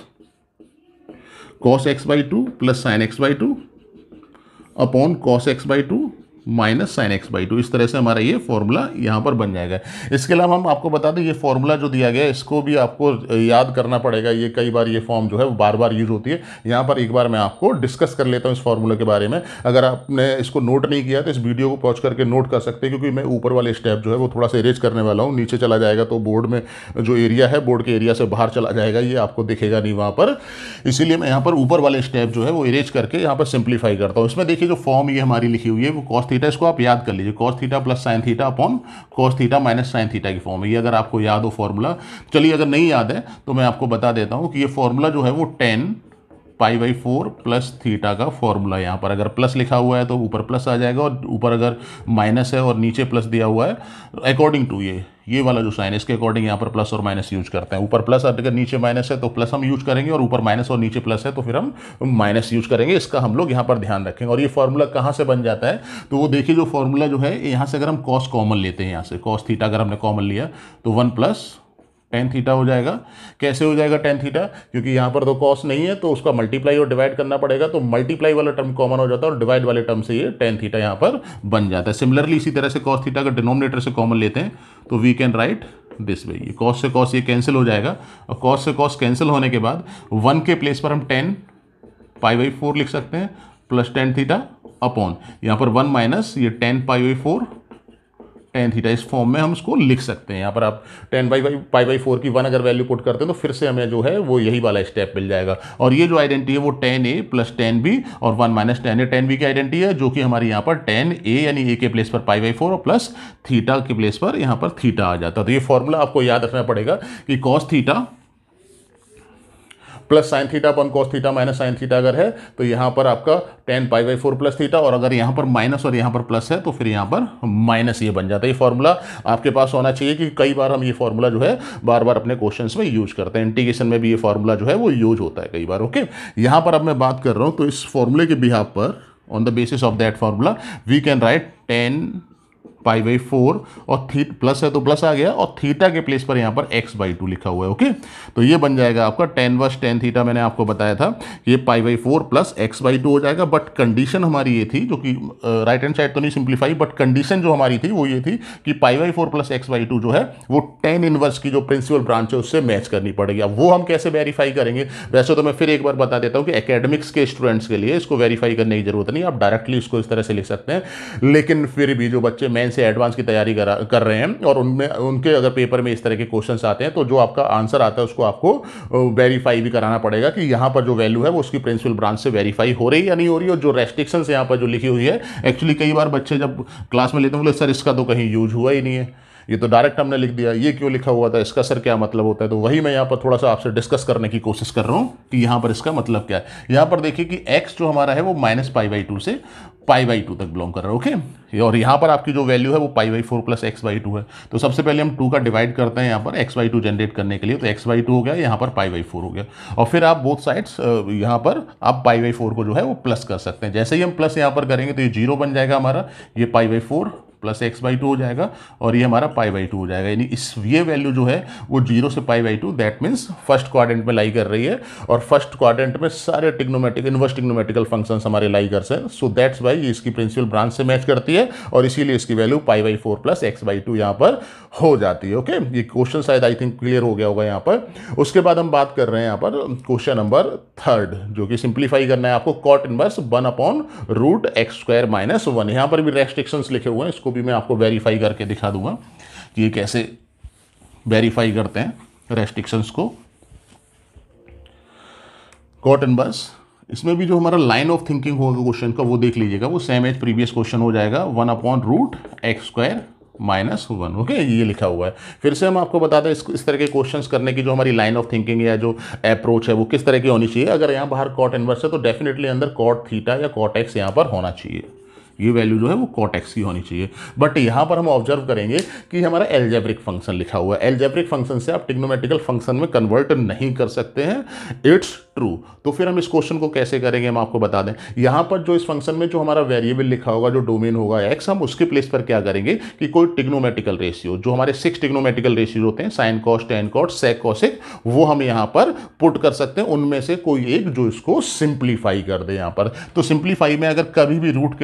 cos x by two plus sine x by two upon cos x by two minus sine x by two. इस तरह से हमारा ये फॉर्मूला यहाँ पर बन जाएगा। इसके अलावा हम आपको बता दें ये फॉर्मूला जो दिया गया है इसको भी आपको याद करना पड़ेगा। ये कई बार ये फॉर्म जो है वो बार बार यूज होती है। यहाँ पर एक बार मैं आपको डिस्कस कर लेता हूँ इस फॉर्मूले के बारे में। अगर आपने इसको नोट नहीं किया तो इस वीडियो को पॉज करके नोट कर सकते हैं, क्योंकि मैं ऊपर वाले स्टेप जो है वो थोड़ा सा इरेज करने वाला हूँ। नीचे चला जाएगा तो बोर्ड में जो एरिया है बोर्ड के एरिया से बाहर चला जाएगा, ये आपको दिखेगा नहीं वहाँ पर। इसीलिए मैं यहाँ पर ऊपर वाले स्टेप जो है वो इरेज करके यहाँ पर सिंप्लीफाई करता हूँ। इसमें देखिए जो फॉर्म ये हमारी लिखी हुई है वो कॉस थीटा, इसको आप याद कर लीजिए, cos theta plus sine theta upon cos theta minus sine theta की फॉर्म है ये, अगर आपको याद हो फॉर्मूला। चलिए अगर नहीं याद है तो मैं आपको बता देता हूँ कि ये फॉर्मूला जो है वो tan pi by four plus theta का फॉर्मूला। यहाँ पर अगर प्लस लिखा हुआ है तो ऊपर प्लस आ जाएगा, और ऊपर अगर माइनस है और नीचे प्लस दिया हुआ है अकॉर्डिंग टू ये ये वाला जो साइन है इसके अकॉर्डिंग यहाँ पर प्लस और माइनस यूज करते हैं। ऊपर प्लस अगर नीचे माइनस है तो प्लस हम यूज करेंगे, और ऊपर माइनस और नीचे प्लस है तो फिर हम माइनस यूज करेंगे। इसका हम लोग यहाँ पर ध्यान रखेंगे। और ये फॉर्मूला कहाँ से बन जाता है तो वो देखिए, जो फॉर्मूला जो है यहाँ से अगर हम कॉस कॉमन लेते हैं, यहाँ से कॉस थीटा अगर हमने कॉमन लिया तो वन प्लस टेन थीटा हो जाएगा। कैसे हो जाएगा टेन थीटा, क्योंकि यहाँ पर तो कॉस नहीं है तो उसका मल्टीप्लाई और डिवाइड करना पड़ेगा, तो मल्टीप्लाई वाला टर्म कॉमन हो जाता है और डिवाइड वाले टर्म से ये टेन थीटा यहाँ पर बन जाता है। सिमिलरली इसी तरह से कॉस थीटा का डिनोमिनेटर से कॉमन लेते हैं तो we can write this way. ये कॉस से कॉस ये कैंसिल हो जाएगा, और कॉस से कॉस कैंसिल होने के बाद वन के प्लेस पर हम टेन पाई बाई फोर लिख सकते हैं प्लस टेन थीटा अपॉन यहाँ पर वन माइनस ये tan pi by four tan theta. इस फॉर्म में हम इसको लिख सकते हैं। यहाँ पर आप tan by by pi by four की वन अगर वैल्यू पुट करते हैं तो फिर से हमें जो है वो यही वाला स्टेप मिल जाएगा। और ये जो आइडेंटिटी है वो टेन ए प्लस टेन बी और one minus tan a tan b की आइडेंटिटी है, जो कि हमारी यहाँ पर टेन ए यानी ए के प्लेस पर पाई बाई फोर और प्लस थीटा के प्लेस पर यहाँ पर थीटा आ जाता है। तो ये फॉर्मूला आपको याद रखना पड़ेगा कि cos theta plus sine theta upon cos theta minus sine theta अगर है तो यहाँ पर आपका tan pi by four plus theta, और अगर यहाँ पर माइनस और यहाँ पर प्लस है तो फिर यहाँ पर माइनस ये बन जाता है। ये फॉर्मूला आपके पास होना चाहिए कि कई बार हम ये फॉर्मूला जो है बार बार अपने क्वेश्चंस में यूज करते हैं। इंटीग्रेशन में भी ये फॉर्मूला जो है वो यूज होता है कई बार। ओके, यहाँ पर अब मैं बात कर रहा हूँ तो इस फॉर्मूले के बिहाफ पर on the basis of that formula we can write tan pi by four और थी प्लस है तो प्लस आ गया, और थीटा के प्लेस पर यहाँ पर एक्स बाई टू लिखा हुआ है। ओके, तो ये बन जाएगा आपका टेन वर्स टेन थीटा। मैंने आपको बताया था ये pi by four plus x by two हो जाएगा। बट कंडीशन हमारी ये थी, जो कि राइट हैंड साइड तो नहीं सिंप्लीफाई, बट कंडीशन जो हमारी थी वो ये थी कि pi by four plus x by two जो है वो टेन इनवर्स की जो प्रिंसिपल ब्रांच है उससे मैच करनी पड़ेगी। अब वो हम कैसे वेरीफाई करेंगे, वैसे तो मैं फिर एक बार बता देता हूँ कि एकेडमिक्स के स्टूडेंट्स के लिए इसको वेरीफाई करने की जरूरत नहीं, आप डायरेक्टली इसको इस तरह से लिख सकते हैं। लेकिन फिर भी जो बच्चे मेन से एडवांस की तैयारी कर रहे हैं और उनमें उनके अगर पेपर में इस तरह के क्वेश्चंस आते हैं तो जो आपका आंसर आता है उसको आपको वेरीफाई भी कराना पड़ेगा कि यहां पर जो वैल्यू है वो उसकी प्रिंसिपल ब्रांच से वेरीफाई हो रही है या नहीं हो रही है। और जो रेस्ट्रिक्शंस यहां पर जो लिखी हुई है, एक्चुअली कई बार बच्चे जब क्लास में लेते हैं बोले सर इसका तो कहीं यूज हुआ ही नहीं है, ये तो डायरेक्ट हमने लिख दिया, ये क्यों लिखा हुआ था, इसका सर क्या मतलब होता है। तो वही मैं यहाँ पर थोड़ा सा आपसे डिस्कस करने की कोशिश कर रहा हूँ कि यहाँ पर इसका मतलब क्या है। यहाँ पर देखिए कि x जो हमारा है वो माइनस पाई बाई टू से पाई बाई टू तक बिलोंग कर रहा है। ओके, और यहाँ पर आपकी जो वैल्यू है वो pi by four plus x by two है। तो सबसे पहले हम टू का डिवाइड करते हैं यहाँ पर एक्स बाई टू जनरेट करने के लिए, तो एक्स बाई टू हो गया, यहाँ पर पाई बाई फोर हो गया। और फिर आप बोथ साइड्स यहाँ पर आप पाई बाई फोर को जो है वो प्लस कर सकते हैं। जैसे ही हम प्लस यहाँ पर करेंगे तो ये जीरो बन जाएगा हमारा, ये pi by four plus x by two हो जाएगा और ये हमारा पाई बाई टू हो जाएगा। यानी इस ये वैल्यू जो है वो जीरो से pi by two, that means first quadrant में लाई कर रही है, और फर्स्ट क्वाड्रेंट में सारे टिग्नोमेटिक इनवर्स टिग्नोमेटिकल फंक्शंस हमारे लाई कर से, सो दैट्स वाई ये इसकी प्रिंसिपल ब्रांच से मैच करती है और इसीलिए इसकी value pi by four plus x by two यहाँ पर हो जाती है। ओके, ये क्वेश्चन शायद आई थिंक क्लियर हो गया होगा यहाँ पर। उसके बाद हम बात कर रहे हैं यहाँ पर क्वेश्चन नंबर थर्ड, जो कि सिंप्लीफाई करना है आपको cot inverse one upon root x square minus one. यहाँ पर भी रेस्ट्रिक्शंस लिखे हुए हैं, इसको भी मैं आपको वेरीफाई करके दिखा दूंगा कि ये कैसे वेरीफाई करते हैं रेस्ट्रिक्शंस को। कॉट इनवर्स, इसमें भी जो हमारा लाइन ऑफ थिंकिंग होगा क्वेश्चन का वो देख लीजिएगा, वो सेम एज प्रीवियस क्वेश्चन हो जाएगा, one upon root x square minus one. Okay, ये लिखा हुआ है। फिर से हम आपको बता दें इस, इस तरह के क्वेश्चंस करने की जो हमारी लाइन ऑफ थिंकिंग या जो अप्रोच है वो किस तरह की होनी चाहिए। अगर यहाँ बाहर कॉट इनवर्स है तो डेफिनेटली अंदर कॉट थीटा या कॉट एक्स यहाँ पर होना चाहिए, ये वैल्यू जो है वो कॉट एक्स की होनी चाहिए। बट यहाँ पर हम ऑब्जर्व करेंगे कि हमारा एल्जेब्रिक फंक्शन लिखा हुआ है, एल्जेब्रिक फंक्शन से आप टिग्नोमेट्रिकल फंक्शन में कन्वर्ट नहीं कर सकते हैं, इट्स ट्रू। तो फिर हम इस क्वेश्चन को कैसे करेंगे हम आपको बता दें। यहाँ पर जो इस फंक्शन में जो हमारा वेरिएबल लिखा होगा, जो डोमेन होगा एक्स, हम उसके प्लेस पर क्या करेंगे कि कोई टिग्नोमेट्रिकल रेशियो, जो हमारे सिक्स टिग्नोमेट्रिकल रेशियो होते हैं, sine cos tan cos sec cosec, वो हम यहाँ पर पुट कर सकते हैं, उनमें से कोई एक जो इसको सिंप्लीफाई कर दे यहाँ पर। तो सिंप्लीफाई में अगर कभी भी रूट के टर्म्स लिखे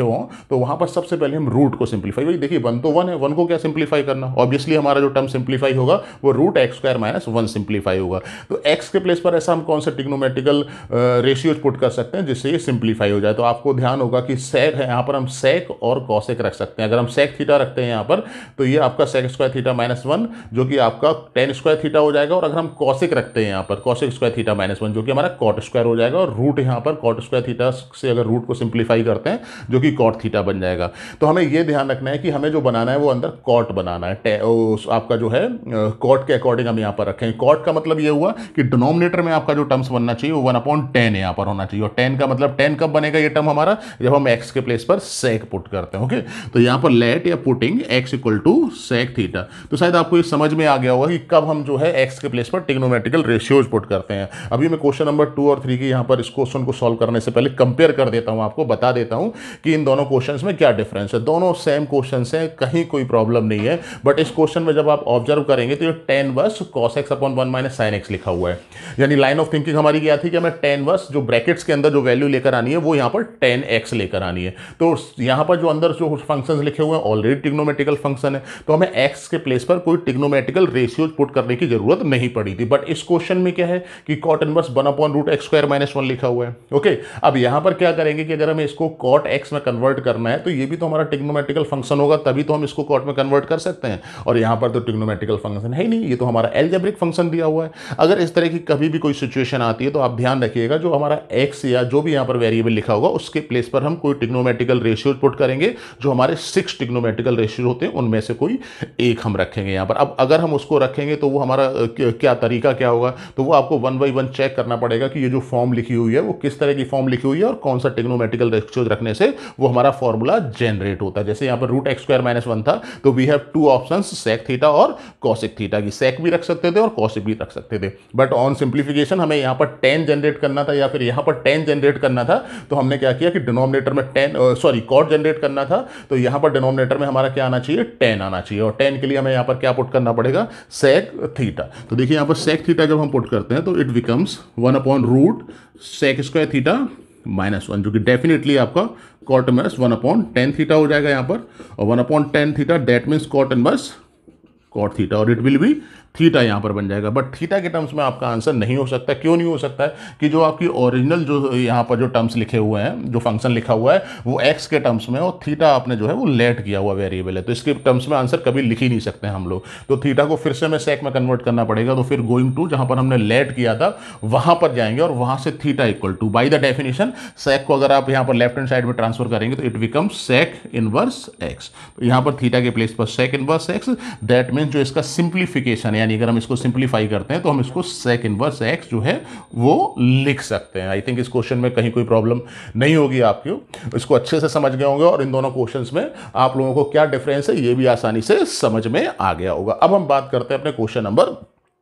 लिखे हुए हों तो वहाँ पर सबसे पहले हम रूट को सिंप्लीफाई, भाई देखिए वन तो वन है, वन को क्या सिंप्लीफाई करना, ऑब्वियसली हमारा जो टर्म सिंप्लीफाई होगा वो root x square minus one simplify होगा। तो एक्स के प्लेस पर ऐसा हम कौन सा ट्रिग्नोमेट्रिकल रेशियोज पुट कर सकते हैं जिससे ये सिंप्लीफाई हो जाए। तो आपको ध्यान होगा कि सेक है, यहाँ पर हम सेक और कॉसेक रख सकते हैं। अगर हम सेक थीटा रखते हैं यहाँ पर तो ये आपका sec square theta minus one जो कि आपका टेन स्क्वायर थीटा हो जाएगा, और अगर हम कॉसेक रखते हैं यहाँ पर cosec square theta minus one जो कि हमारा कॉट स्क्वायर हो जाएगा, और रूट यहाँ पर कॉट स्क्वायर थीटा से अगर रूट को सिंप्लीफाई करते हैं जो कि कॉट थीटा बन जाएगा। तो हमें ये ध्यान रखना है कि हमें जो बनाना है वो अंदर कॉट बनाना है, आपका जो है कॉट के अकॉर्डिंग हम यहाँ पर रखेंगे। कॉट का मतलब ये हुआ कि डिनोमिनेटर में आपका जो टर्म्स बनना चाहिए वो वन अपॉन टेन यहाँ पर होना चाहिए, और टेन का मतलब टेन कब बनेगा ये टर्म हमारा, जब हम एक्स के प्लेस पर सेक पुट करते हैं। ओके, तो यहाँ पर लेट या putting x equal to sec theta. तो शायद आपको ये समझ में आ गया होगा कि कब हम जो है एक्स के प्लेस पर ट्रिग्नोमेट्रिकल रेशियोज पुट करते हैं। अभी मैं क्वेश्चन नंबर टू और थ्री की यहाँ पर इस क्वेश्चन को सॉल्व करने से पहले कंपेयर कर देता हूँ, आपको बता देता हूँ कि इन दोनों क्वेश्चंस में क्या डिफरेंस है। दोनों सेम क्वेश्चंस हैं, कहीं कोई प्रॉब्लम नहीं है, बट इस क्वेश्चन में जब आप ऑब्जर्व करेंगे तो ये tan inverse cos x upon one minus sine x लिखा हुआ है। यानी लाइन ऑफ थिंकिंग हमारी क्या थी कि हमें टेन वर्स जो ब्रैकेट्स के अंदर जो वैल्यू लेकर आनी है वो यहाँ पर टेन एक्स लेकर आनी है। तो यहाँ पर जो अंदर जो फंक्शंस लिखे हुए हैं ऑलरेडी ट्रिग्नोमेट्रिकल फंक्शन है, तो हमें एक्स के प्लेस पर कोई ट्रिग्नोमेट्रिकल रेशियोज पुट करने की जरूरत नहीं पड़ी थी। बट इस क्वेश्चन में क्या है कि cot inverse one upon root x square minus one लिखा हुआ है। ओके, अब यहाँ पर क्या करेंगे कि अगर हमें इसको कॉट एक्स में कन्वर्ट करना है तो ये भी तो हमारा ट्रिग्नोमेट्रिकल फंक्शन होगा, तभी तो हम इसको कॉट में कन्वर्ट कर सकते हैं, और यहाँ पर तो ट्रिग्नोमेट्रिकल फंक्शन है ही नहीं, ये तो हमारा एल्जेब्रिक फंक्शन दिया हुआ है। अगर इस तरह की कभी भी कोई सिचुएशन आती है तो आप ध्यान रखिएगा जो हमारा एक्स या जो भी यहाँ पर वेरिएबल लिखा होगा उसके प्लेस पर हम कोई ट्रिग्नोमेट्रिकल रेशियोज पुट करेंगे, जो हमारे सिक्स ट्रिग्नोमेट्रिकल रेशियो होते हैं उनमें से कोई एक हम रखेंगे यहाँ पर। अब अगर हम उसको रखेंगे तो वो हमारा क्या तरीका क्या होगा, तो वो आपको वन बाई वन चेक करना पड़ेगा कि ये जो फॉर्म लिखी हुई है वो किस तरह की फॉर्म लिखी हुई है और कौन सा ट्रिग्नोमेट्रिकल रेशियोज रखने से वो हमारा फॉर्मूला जनरेट होता है। जैसे यहाँ पर root x square minus one था तो we have two options, sec theta और कॉसेक थीटा की। सेक भी रख सकते थे और कॉसेक भी रख सकते थे, बट ऑन सिंप्लीफिकेशन हमें यहाँ पर टेन जनरेट करना था या फिर यहाँ पर टेन जनरेट करना था, तो हमने क्या किया कि डिनोमिनेटर में टेन सॉरी कॉट जनरेट करना था, तो यहाँ पर डिनोमिनेटर में हमारा क्या आना चाहिए, टेन आना चाहिए, और टेन के लिए हमें यहाँ पर क्या पुट करना पड़ेगा, सेक थीटा। तो देखिए यहाँ पर सेक थीटा जब हम पुट करते हैं तो it becomes one upon root sec square theta minus one, जो कि डेफिनेटली आपका cot inverse one upon tan theta हो जाएगा यहाँ पर, और one upon tan theta that means cot inverse cot theta, और इट विल बी थीटा यहाँ पर बन जाएगा। बट थीटा के टर्म्स में आपका आंसर नहीं हो सकता। क्यों नहीं हो सकता है कि जो आपकी ओरिजिनल जो यहाँ पर जो टर्म्स लिखे हुए हैं, जो फंक्शन लिखा हुआ है वो एक्स के टर्म्स में, और थीटा आपने जो है वो लेट किया हुआ वेरिएबल है, तो इसके टर्म्स में आंसर कभी लिख ही नहीं सकते हम लोग। तो थीटा को फिर से हमें सेक में कन्वर्ट करना पड़ेगा, तो फिर गोइंग टू जहाँ पर हमने लेट किया था वहाँ पर जाएंगे और वहाँ से theta equal to by the definition sec को अगर आप यहाँ पर लेफ्ट हैंड साइड में ट्रांसफर करेंगे तो it becomes sec inverse x. तो यहाँ पर थीटा के प्लेस पर sec inverse x, that means जो इसका सिंप्लीफिकेशन है, यानी अगर हम इसको सिंप्लीफाई करते हैं तो हम इसको सेक इनवर्स एक्स जो है वो लिख सकते हैं। आई थिंक इस क्वेश्चन में कहीं कोई प्रॉब्लम नहीं होगी आपको, इसको अच्छे से समझ गए होंगे, और इन दोनों क्वेश्चंस में आप लोगों को क्या डिफरेंस है ये भी आसानी से समझ में आ गया होगा। अब हम बात करते हैं अपने क्वेश्चन नंबर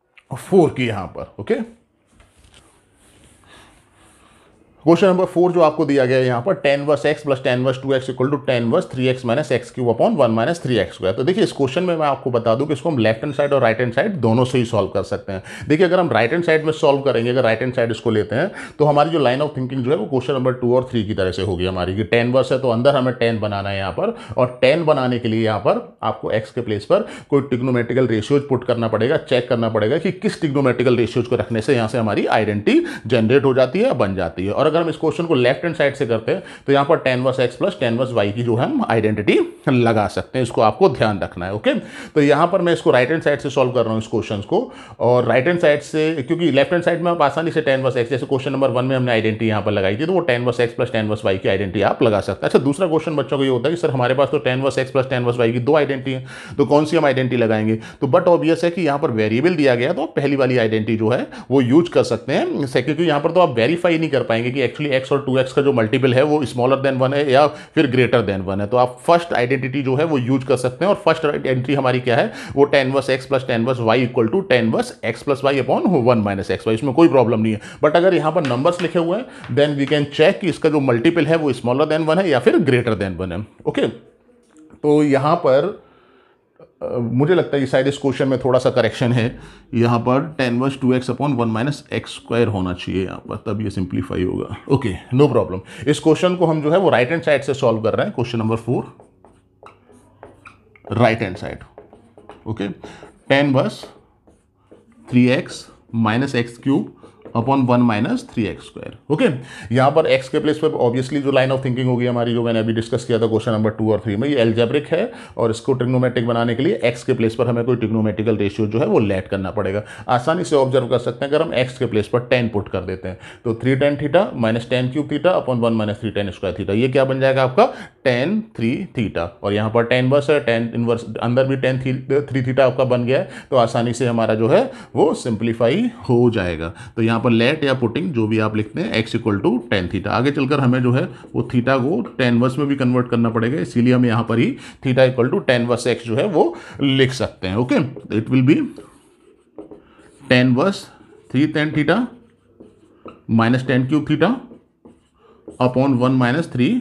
फोर की यहाँ पर। ओके, क्वेश्चन नंबर फोर जो आपको दिया गया है यहाँ पर tan verse x plus tan inverse two x equal to tan inverse three x minus x cube upon one minus three x square. तो देखिए इस क्वेश्चन में मैं आपको बता दूं कि इसको हम लेफ्ट हैंड साइड और राइट हैंड साइड दोनों से ही सॉल्व कर सकते हैं। देखिए अगर हम राइट हैंड साइड में सॉल्व करेंगे, अगर राइट हैंड साइड इसको लेते हैं तो हमारी जो लाइन ऑफ थिंकिंग जो है वो क्वेश्चन नंबर टू और थ्री की तरह से होगी हमारी, कि टेन वर्स है तो अंदर हमें टेन बनाना है यहाँ पर, और टेन बनाने के लिए यहाँ पर आपको एक्स के प्लेस पर कोई ट्रिग्नोमेट्रिकल रेशियोज पुट करना पड़ेगा, चेक करना पड़ेगा कि किस ट्रिग्नोमेट्रिकल रेशियोज को रखने से यहाँ से हमारी आइडेंटिटी जनरेट हो जाती है, बन जाती है। और अगर हम इस क्वेश्चन को लेफ्ट हैंड साइड से करते हैं तो यहां पर tan verse x plus tan verse y की जो है हम आइडेंटिटी लगा सकते हैं, इसको आपको ध्यान रखना है। ओके, तो यहां पर मैं इसको राइट हैंड साइड से सॉल्व कर रहा हूं इस क्वेश्चन को, और राइट हैंड साइड से, क्योंकि लेफ्ट हैंड साइड में आप आसानी से टेन वर्स एक्स, जैसे क्वेश्चन नंबर वन में हमने आइडेंटिटी यहां पर लगाई थी, तो वो tan verse x plus tan verse y की आइडेंटिटी आप लगा सकते हैं। अच्छा, दूसरा क्वेश्चन बच्चों को ये होता है कि सर हमारे पास तो tan verse x plus tan verse y की दो आइडेंटिटी है, तो कौन सी हम आइडेंटिटी लगाएंगे? तो बट ऑब्वियस है कि यहाँ पर वेरिएबल दिया गया तो पहली वाली आइडेंटिटी जो है वो यूज कर सकते हैं, क्योंकि यहाँ पर तो आप वेरीफाई नहीं कर पाएंगे कि एक्चुअली एक्स और टू एक्स का जो मल्टीपल है वो स्मॉलर देन वन है या फिर ग्रेटर देन वन है। तो आप फर्स्ट आइडेंटिटी जो है वो यूज कर सकते हैं, और फर्स्ट आइडेंटिटी हमारी क्या है, वो tan verse x plus tan verse y equal to tan verse x plus Y upon one minus x y. इसमें कोई प्रॉब्लम नहीं है, बट अगर यहाँ पर नंबर्स लिखे हुए हैं देन वी कैन चेक कि इसका जो मल्टीपल है वो स्मॉलर देन वन है या फिर ग्रेटर देन वन है। ओके, तो यहाँ पर मुझे लगता है ये शायद इस क्वेश्चन में थोड़ा सा करेक्शन है, यहाँ पर tan inverse two x upon one minus x square होना चाहिए यहाँ पर, तब ये सिंप्लीफाई होगा। Okay, no problem. इस क्वेश्चन को हम जो है वो राइट हैंड साइड से सॉल्व कर रहे हैं। Question number four, right hand side. Okay, tan inverse three x minus x cube upon one minus three x square. Okay, यहाँ पर x के प्लेस पर ऑब्वियसली जो लाइन ऑफ थिंकिंग होगी हमारी, जो मैंने अभी डिस्कस किया था क्वेश्चन नंबर टू और थ्री में, ये एल्जेब्रिक है और इसको ट्रिग्नोमेट्रिक बनाने के लिए x के प्लेस पर हमें कोई ट्रिग्नोमेट्रिकल रेशियो जो है वो लेट करना पड़ेगा। आसानी से ऑब्जर्व कर सकते हैं, अगर हम x के प्लेस पर टेन पुट कर देते हैं तो three tan theta minus tan cube theta upon one minus three tan square theta, ये क्या बन जाएगा आपका टेन थ्री थीटा। और यहाँ पर टेन वर्स है, टेन इनवर्स अंदर भी टेन थ्री थीटा आपका बन गया है, तो आसानी से हमारा जो है वो सिंप्लीफाई हो जाएगा। तो यहाँ पर लेट या पुटिंग जो भी आप लिखते हैं x equal to tan theta. आगे चलकर हमें जो है वो थीटा को टेन वर्स में भी कन्वर्ट करना पड़ेगा, इसीलिए हम यहाँ पर ही theta equal to tan inverse x जो है वो लिख सकते हैं। Okay, it will be tan inverse three tan theta minus tan cube theta upon one minus three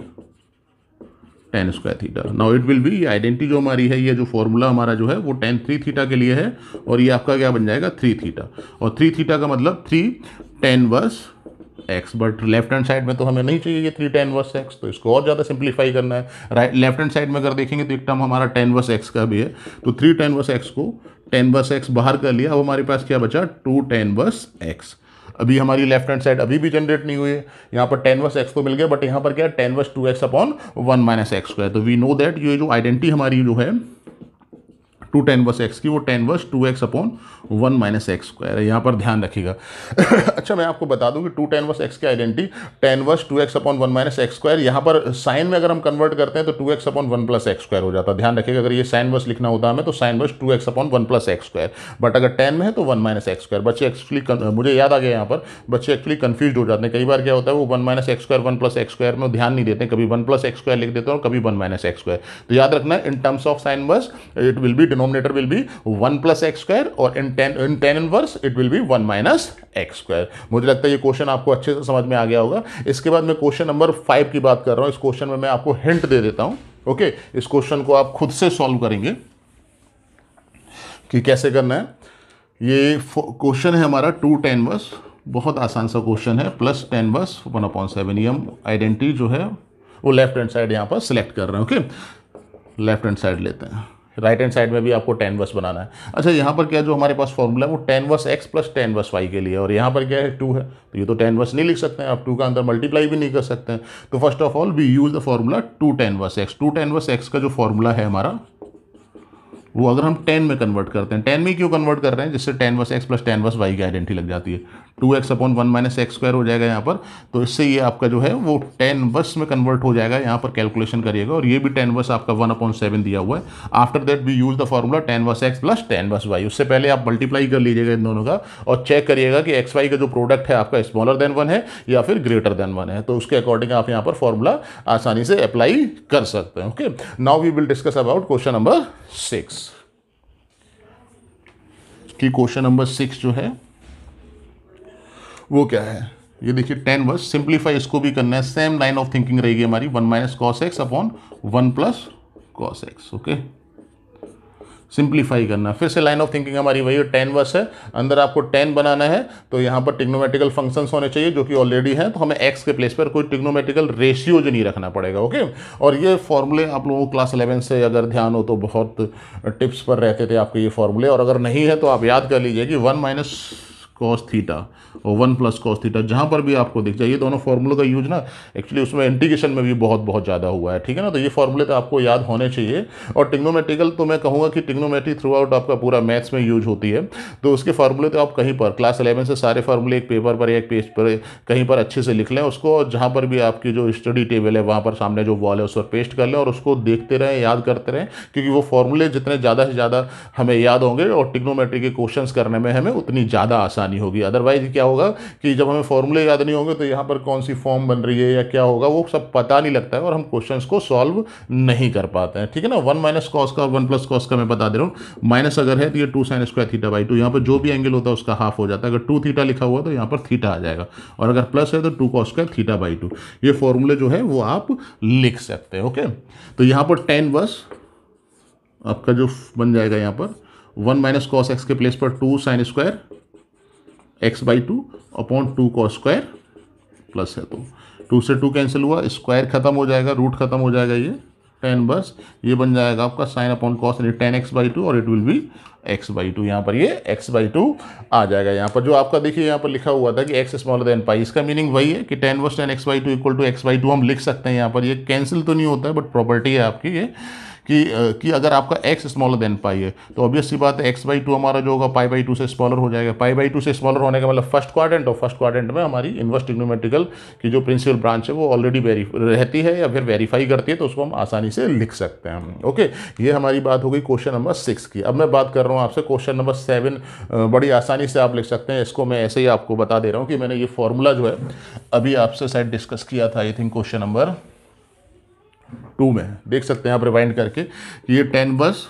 tan square theta. Now it will be identity जो हमारी है, ये जो फॉर्मूला हमारा जो है वो टेन थ्री थीटा के लिए है, और ये आपका क्या बन जाएगा थ्री थीटा। और थ्री थीटा का मतलब three tan verse x, but left hand side में तो हमें नहीं चाहिए ये थ्री टेन वर्स एक्स, तो इसको और ज़्यादा सिंप्लीफाई करना है। राइट लेफ्ट हैंड साइड में अगर देखेंगे तो एक टर्म हमारा टेन वर्स एक्स का भी है, तो थ्री टेन वर्स एक्स को टेन वर्स एक्स बाहर कर लिया, अब हमारे पास क्या बचा टू टेन वर्स एक्स। अभी हमारी लेफ्ट हैंड साइड अभी भी जनरेट नहीं हुई है, यहाँ पर टेन वर्स एक्स तो मिल गया, बट यहाँ पर क्या है tan inverse two x upon one minus x square. तो वी नो दैट ये जो आइडेंटिटी हमारी जो है टू टेन वर्स एक्स की, वो tan inverse two x upon one minus x square है, यहाँ पर ध्यान रखिएगा। अच्छा, मैं आपको बता दूं कि टू टेन वर्स एक्स की identity tan inverse two x upon one minus x square, यहाँ पर साइन में अगर हम कन्वर्ट करते हैं तो two x upon one plus x square हो जाता है। ध्यान रखिएगा, अगर ये साइन वर्स लिखना होता हमें तो sine verse two x upon one plus x square, but अगर टेन में है तो वन माइनस एक्स स्क्वायर। बच्चे एक्चुअली, मुझे याद आ गया यहाँ पर, बच्चे एक्चुअली कन्फ्यूज हो जाते हैं। कई बार क्या होता है वो one minus x square one plus x square में ध्यान नहीं देते, कभी वन प्लस एक्स स्क्वायर लिख देते हैं और कभी वन माइनस एक्स स्क्वायर। तो याद रखना है, in terms of sine inverse it will be denominator will be one plus x square, और in tan in tan inverse it will be one minus x square. मुझे लगता है ये question आपको अच्छे से समझ में आ गया होगा। इसके बाद मैं क्वेश्चन नंबर फाइव की बात कर रहा हूँ। इस क्वेश्चन में मैं आपको हिंट दे देता हूँ। ओके, इस क्वेश्चन को आप खुद से सॉल्व करेंगे कि कैसे करना है। ये क्वेश्चन है हमारा टू टेन वर्स, बहुत आसान सा क्वेश्चन है, plus tan inverse one upon seven. ये हम आइडेंटिटी जो है वो लेफ्ट हैंड साइड यहाँ पर सिलेक्ट कर रहे हैं। ओके, लेफ्ट हैंड साइड लेते हैं, राइट हैंड साइड में भी आपको टेन वर्स बनाना है। अच्छा, यहाँ पर क्या जो हमारे पास फॉर्मूला है वो tan verse x plus tan verse Y के लिए, और यहाँ पर क्या है टू है, तो ये तो टेन वर्स नहीं लिख सकते हैं आप, टू का अंदर मल्टीप्लाई भी नहीं कर सकते हैं। तो first of all we use the formula two tan verse x. Two tan verse x का जो फॉर्मूला है हमारा वो अगर हम टेन में कन्वर्ट करते हैं, टेन में क्यों कन्वर्ट कर रहे हैं, जिससे tan verse x plus tan verse y की आइडेंटिटी लग जाती है, two x upon one minus x square हो जाएगा यहाँ पर। तो इससे ये आपका जो है वो टेन वर्स में कन्वर्ट हो जाएगा, यहाँ पर कैलकुलेशन करिएगा, और ये भी टेन वर्स आपका वन अपॉन सेवन दिया हुआ है। After that we use the formula tan verse x plus tan verse y. उससे पहले आप मल्टीप्लाई कर लीजिएगा इन दोनों का, और चेक करिएगा कि एक्स वाई का जो प्रोडक्ट है आपका स्मॉलर देन वन है या फिर ग्रेटर देन वन है, तो उसके अकॉर्डिंग आप यहाँ पर फॉर्मूला आसानी से अप्लाई कर सकते हैं। Okay, now we will discuss about question number six. कि क्वेश्चन नंबर सिक्स जो है वो क्या है, ये देखिए टेन वर्स, सिंप्लीफाई इसको भी करना है, सेम लाइन ऑफ थिंकिंग रहेगी हमारी, one minus cos x upon one plus cos x. Okay, simplify करना, फिर से लाइन ऑफ थिंकिंग हमारी वही टेन वर्स है, अंदर आपको टेन बनाना है, तो यहाँ पर ट्रिग्नोमेट्रिकल फंक्शंस होने चाहिए जो कि ऑलरेडी हैं, तो हमें एक्स के प्लेस पर कोई ट्रिग्नोमेट्रिकल रेशियो जो नहीं रखना पड़ेगा। ओके, और ये फॉर्मूले आप लोगों को क्लास इलेवन से अगर ध्यान हो तो बहुत टिप्स पर रहते थे आपके ये फॉर्मूले, और अगर नहीं है तो आप याद कर लीजिए कि वन माइनस कॉस थीटा और वन प्लस कॉस थीटा जहाँ पर भी आपको दिख जाए, ये दोनों फॉर्मूलों का यूज ना एक्चुअली उसमें इंटीग्रेशन में भी बहुत बहुत ज़्यादा हुआ है, ठीक है ना। तो ये फॉर्मूले तो आपको याद होने चाहिए। और टिग्नोमेट्रिकल तो मैं कहूँगा कि टिग्नोमेट्री थ्रू आउट आपका पूरा मैथ्स में यूज होती है, तो उसके फॉर्मूले तो आप कहीं पर क्लास इलेवन से सारे फॉर्मूले एक पेपर पर या एक पेज पर कहीं पर अच्छे से लिख लें उसको, और जहाँ पर भी आपकी जो स्टडी टेबल है वहाँ पर सामने जो वॉल है उस पर पेस्ट कर लें, और उसको देखते रहें, याद करते रहें, क्योंकि वो फॉर्मूले जितने ज़्यादा से ज़्यादा हमें याद होंगे और टिग्नोमेट्री के क्वेश्चन करने में हमें उतनी ज़्यादा आसानी होगी। अदरवाइज क्या होगा कि जब हमें फॉर्मूले याद नहीं होंगे तो यहाँ पर कौन सी फॉर्म बन रही है या क्या होगा वो सब पता नहीं लगता है, और हम क्वेश्चंस को सॉल्व नहीं कर पाते हैं, ठीक है ना। वन माइनस कॉस का और वन प्लस कॉस का मैं बता दे रहा हूँ, माइनस अगर है तो ये two sine square theta by two, यहाँ पर जो भी एंगल होता है उसका हाफ हो जाता है। अगर टू थीटा लिखा हुआ तो यहाँ पर थीटा आ जाएगा, और अगर प्लस है तो two cos square theta by two. ये फॉर्मूले जो है वो आप लिख सकते हैं। ओके, तो यहाँ पर टेन वर्स आपका जो बन जाएगा यहाँ पर वन माइनस कॉस एक्स के प्लेस पर two sine square x by two upon two cos square plus है, तो टू से टू कैंसिल हुआ, स्क्वायर खत्म हो जाएगा, रूट खत्म हो जाएगा, ये टेन बस ये बन जाएगा आपका साइन अपॉन कॉस यानी टेन एक्स बाई टू और it will be x by two. यहाँ पर ये एक्स बाई टू आ जाएगा। यहाँ पर जो आपका देखिए यहाँ पर लिखा हुआ था कि एक्स स्मॉलर देन पाई, इसका मीनिंग वही है कि tan inverse tan x by two equal to x by two हम लिख सकते हैं। यहाँ पर ये कैंसिल तो नहीं होता है बट प्रॉपर्टी है आपकी ये कि कि अगर आपका x स्मॉलर देन पाई है तो ऑब्वियस सी बात है x बाई टू हमारा जो होगा पाई बाई टू से स्मॉलर हो जाएगा। पाई बाई टू से स्मॉलर होने का मतलब फर्स्ट क्वाड्रेंट, और फर्स्ट क्वाड्रेंट में हमारी इनवर्स ट्रिग्नोमेट्रिकल की जो प्रिंसिपल ब्रांच है वो ऑलरेडी वेरी रहती है या फिर वेरीफाई करती है, तो उसको हम आसानी से लिख सकते हैं। ओके, ये हमारी बात हो गई क्वेश्चन नंबर सिक्स की। अब मैं बात कर रहा हूँ आपसे क्वेश्चन नंबर सेवन। बड़ी आसानी से आप लिख सकते हैं इसको, मैं ऐसे ही आपको बता दे रहा हूँ कि मैंने ये फॉर्मूला जो है अभी आपसे शायद डिस्कस किया था, I think question number two में, देख सकते हैं आप रिवाइंड करके कि ये टेन बस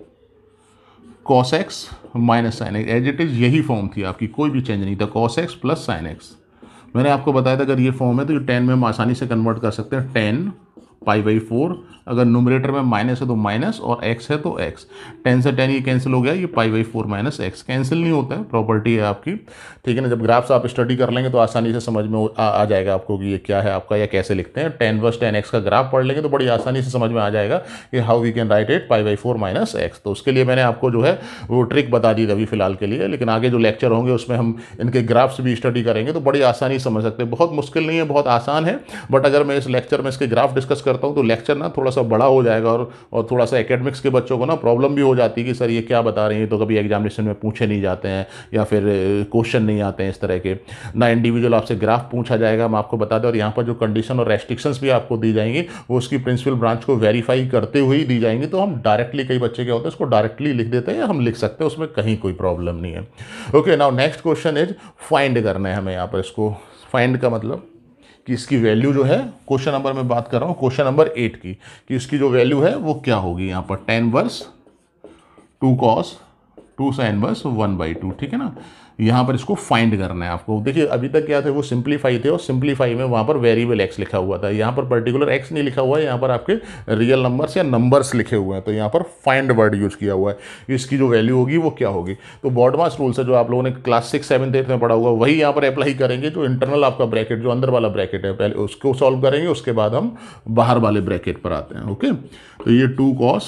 cos x minus sine x as it is यही फॉर्म थी आपकी, कोई भी चेंज नहीं था, cos x plus sine x. मैंने आपको बताया था अगर ये फॉर्म है तो ये टेन में हम आसानी से कन्वर्ट कर सकते हैं, टेन पाई बाई फोर, अगर न्यूमरेटर में माइनस है तो माइनस और एक्स है तो एक्स, टेन से टेन ये कैंसिल हो गया, ये pi by four minus x cancel नहीं होता है, प्रॉपर्टी है आपकी, ठीक है ना। जब ग्राफ्स आप स्टडी कर लेंगे तो आसानी से समझ में आ, आ जाएगा आपको कि ये क्या है आपका या कैसे लिखते हैं। टेन वर्स टेन एक्स का ग्राफ पढ़ लेंगे तो बड़ी आसानी से समझ में आ जाएगा कि how we can write it pi by four minus x. तो उसके लिए मैंने आपको जो है वो ट्रिक बता दी अभी फिलहाल के लिए, लेकिन आगे जो लेक्चर होंगे उसमें हम इनके ग्राफ्स भी स्टडी करेंगे तो बड़ी आसानी समझ सकते हैं। बहुत मुश्किल नहीं है, बहुत आसान है, बट अगर मैं इस लेक्चर में इसके ग्राफ डिस्कस करता हूँ तो लेक्चर ना थोड़ा सा बड़ा हो जाएगा और और थोड़ा सा एकेडमिक्स के बच्चों को ना प्रॉब्लम भी हो जाती है कि सर ये क्या बता रहे हैं, तो कभी एग्जामिनेशन में पूछे नहीं जाते हैं या फिर क्वेश्चन नहीं आते हैं इस तरह के, ना इंडिविजुअल आपसे ग्राफ पूछा जाएगा, हम आपको बता दें। और यहाँ पर जो कंडीशन और रेस्ट्रिक्शंस भी आपको दी जाएंगी वो उसकी प्रिंसिपल ब्रांच को वेरीफाई करते हुए ही दी जाएंगी, तो हम डायरेक्टली, कई बच्चे क्या होते हैं इसको डायरेक्टली लिख देते हैं या हम लिख सकते हैं, उसमें कहीं कोई प्रॉब्लम नहीं है। Okay, now next question is find करना है हमें यहाँ पर। इसको फाइंड का मतलब कि इसकी वैल्यू जो है, क्वेश्चन नंबर में बात कर रहा हूँ क्वेश्चन नंबर एट की, कि इसकी जो वैल्यू है वो क्या होगी। यहाँ पर tan inverse two cos two sine inverse one by two, ठीक है ना। यहाँ पर इसको फाइंड करना है आपको। देखिए अभी तक क्या थे वो सिंप्लीफाई थे और सिंप्लीफाई में वहाँ पर वेरिएबल एक्स लिखा हुआ था, यहाँ पर पर्टिकुलर एक्स नहीं लिखा हुआ है, यहाँ पर आपके रियल नंबर्स या नंबर्स लिखे हुए हैं, तो यहाँ पर फाइंड वर्ड यूज किया हुआ है। इसकी जो वैल्यू होगी वो क्या होगी, तो बॉडमास रूल से जो आप लोगों ने क्लास सिक्स सेवन्थ एथ में पढ़ा हुआ वही यहाँ पर अप्लाई करेंगे। जो इंटरनल आपका ब्रैकेट जो अंदर वाला ब्रैकेट है पहले उसको सॉल्व करेंगे, उसके बाद हम बाहर वाले ब्रैकेट पर आते हैं। ओके, तो ये टू कॉस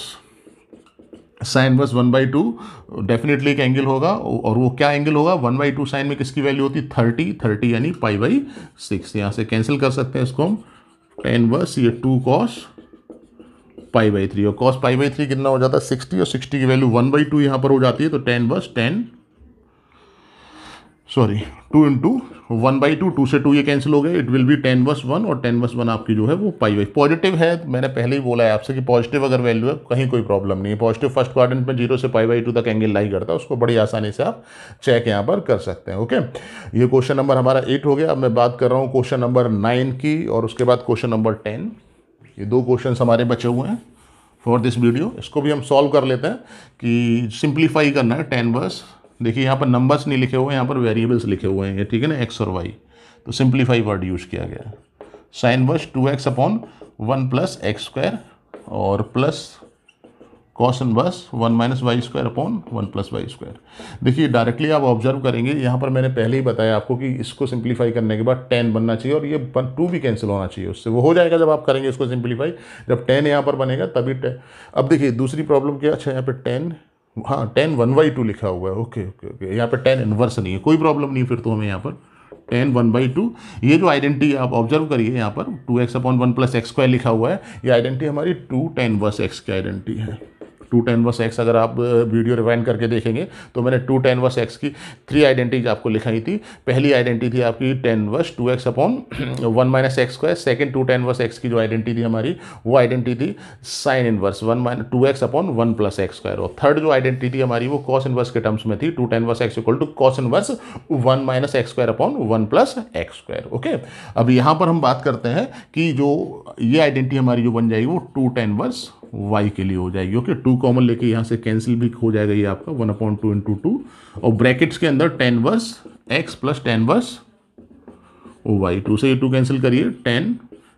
साइन बस वन बाई टू डेफिनेटली एक एंगल होगा, और वो क्या एंगल होगा, वन बाई टू साइन में किसकी वैल्यू होती है थर्टी, थर्टी यानी पाई बाई सिक्स। यहाँ से कैंसिल कर सकते हैं इसको हम, टेन बस ये two cos pi by three, और कॉस पाई बाई थ्री कितना हो जाता है सिक्सटी, और सिक्सटी की वैल्यू वन बाई टू यहाँ पर हो जाती है, तो टेन बस tan sorry two into one by two, two से टू ये कैंसिल हो गए, इट विल बी टेन बस वन, और टेन बस वन आपकी जो है वो पाई बाई पॉजिटिव है। मैंने पहले ही बोला है आपसे कि पॉजिटिव अगर वैल्यू है कहीं कोई प्रॉब्लम नहीं है। पॉजिटिव फर्स्ट क्वाड्रेंट में जीरो से पाई बाई टू तक एंगल लाई करता है, उसको बड़ी आसानी से आप चेक यहाँ पर कर सकते हैं। ओके, ये क्वेश्चन नंबर हमारा एट हो गया। अब मैं बात कर रहा हूँ क्वेश्चन नंबर नाइन की, और उसके बाद क्वेश्चन नंबर टेन। ये दो क्वेश्चन हमारे बचे हुए हैं फॉर दिस वीडियो, इसको भी हम सॉल्व कर लेते हैं कि सिंप्लीफाई करना है टेन बस। देखिए यहाँ पर नंबर्स नहीं लिखे हुए हैं, यहाँ पर वेरिएबल्स लिखे हुए हैं, ठीक है ना, एक्स और वाई, तो सिंप्लीफाई वर्ड यूज किया गया। साइन बस two x upon one plus x square और plus cos inverse one minus Y square upon one plus Y square. देखिए डायरेक्टली आप ऑब्जर्व करेंगे, यहाँ पर मैंने पहले ही बताया आपको कि इसको सिंप्लीफाई करने के बाद टेन बनना चाहिए और ये टू भी कैंसिल होना चाहिए उससे, वो हो जाएगा जब आप करेंगे इसको सिंप्लीफाई, जब टेन यहाँ पर बनेगा तभी टेन। अब देखिए दूसरी प्रॉब्लम क्या, अच्छा यहाँ पे टेन, हाँ टेन वन बाई टू लिखा हुआ है, ओके ओके ओके, यहाँ पे टेन इनवर्स नहीं है, कोई प्रॉब्लम नहीं फिर तो हमें यहाँ पर टेन वन बाई टू। ये जो आइडेंटिटी आप ऑब्जर्व करिए यहाँ पर two x upon one plus x square लिखा हुआ है, ये आइडेंटिटी हमारी टू टेन वर्स एक्स की आइडेंटिटी है। टू टेन वर्स एक्स अगर आप वीडियो रिवाइंड करके देखेंगे तो मैंने टू टेन वर्स एक्स की थ्री आइडेंटिटीज आपको लिखाई थी। पहली आइडेंटिटी थी आपकी tan inverse two x upon one minus x square, second two tan verse x की जो आइडेंटिटी थी हमारी वो आइडेंटिटी थी sine inverse one minus two x upon one plus x square, और थर्ड जो आइडेंटिटी हमारी वो कॉस इनवर्स के टर्म्स में थी, two tan verse x equal to cos inverse one minus x square upon one plus x square. Okay, अब यहाँ पर हम बात करते हैं कि जो ये आइडेंटिटी हमारी जो बन जाएगी वो टू टेन वर्स वाई के लिए हो जाएगी। ओके, टू कॉमन लेके यहाँ से कैंसिल भी हो जाएगा ये आपका one upon two into two, और ब्रैकेट्स के अंदर tan verse x plus tan verse y, two से ये टू कैंसिल करिए, टेन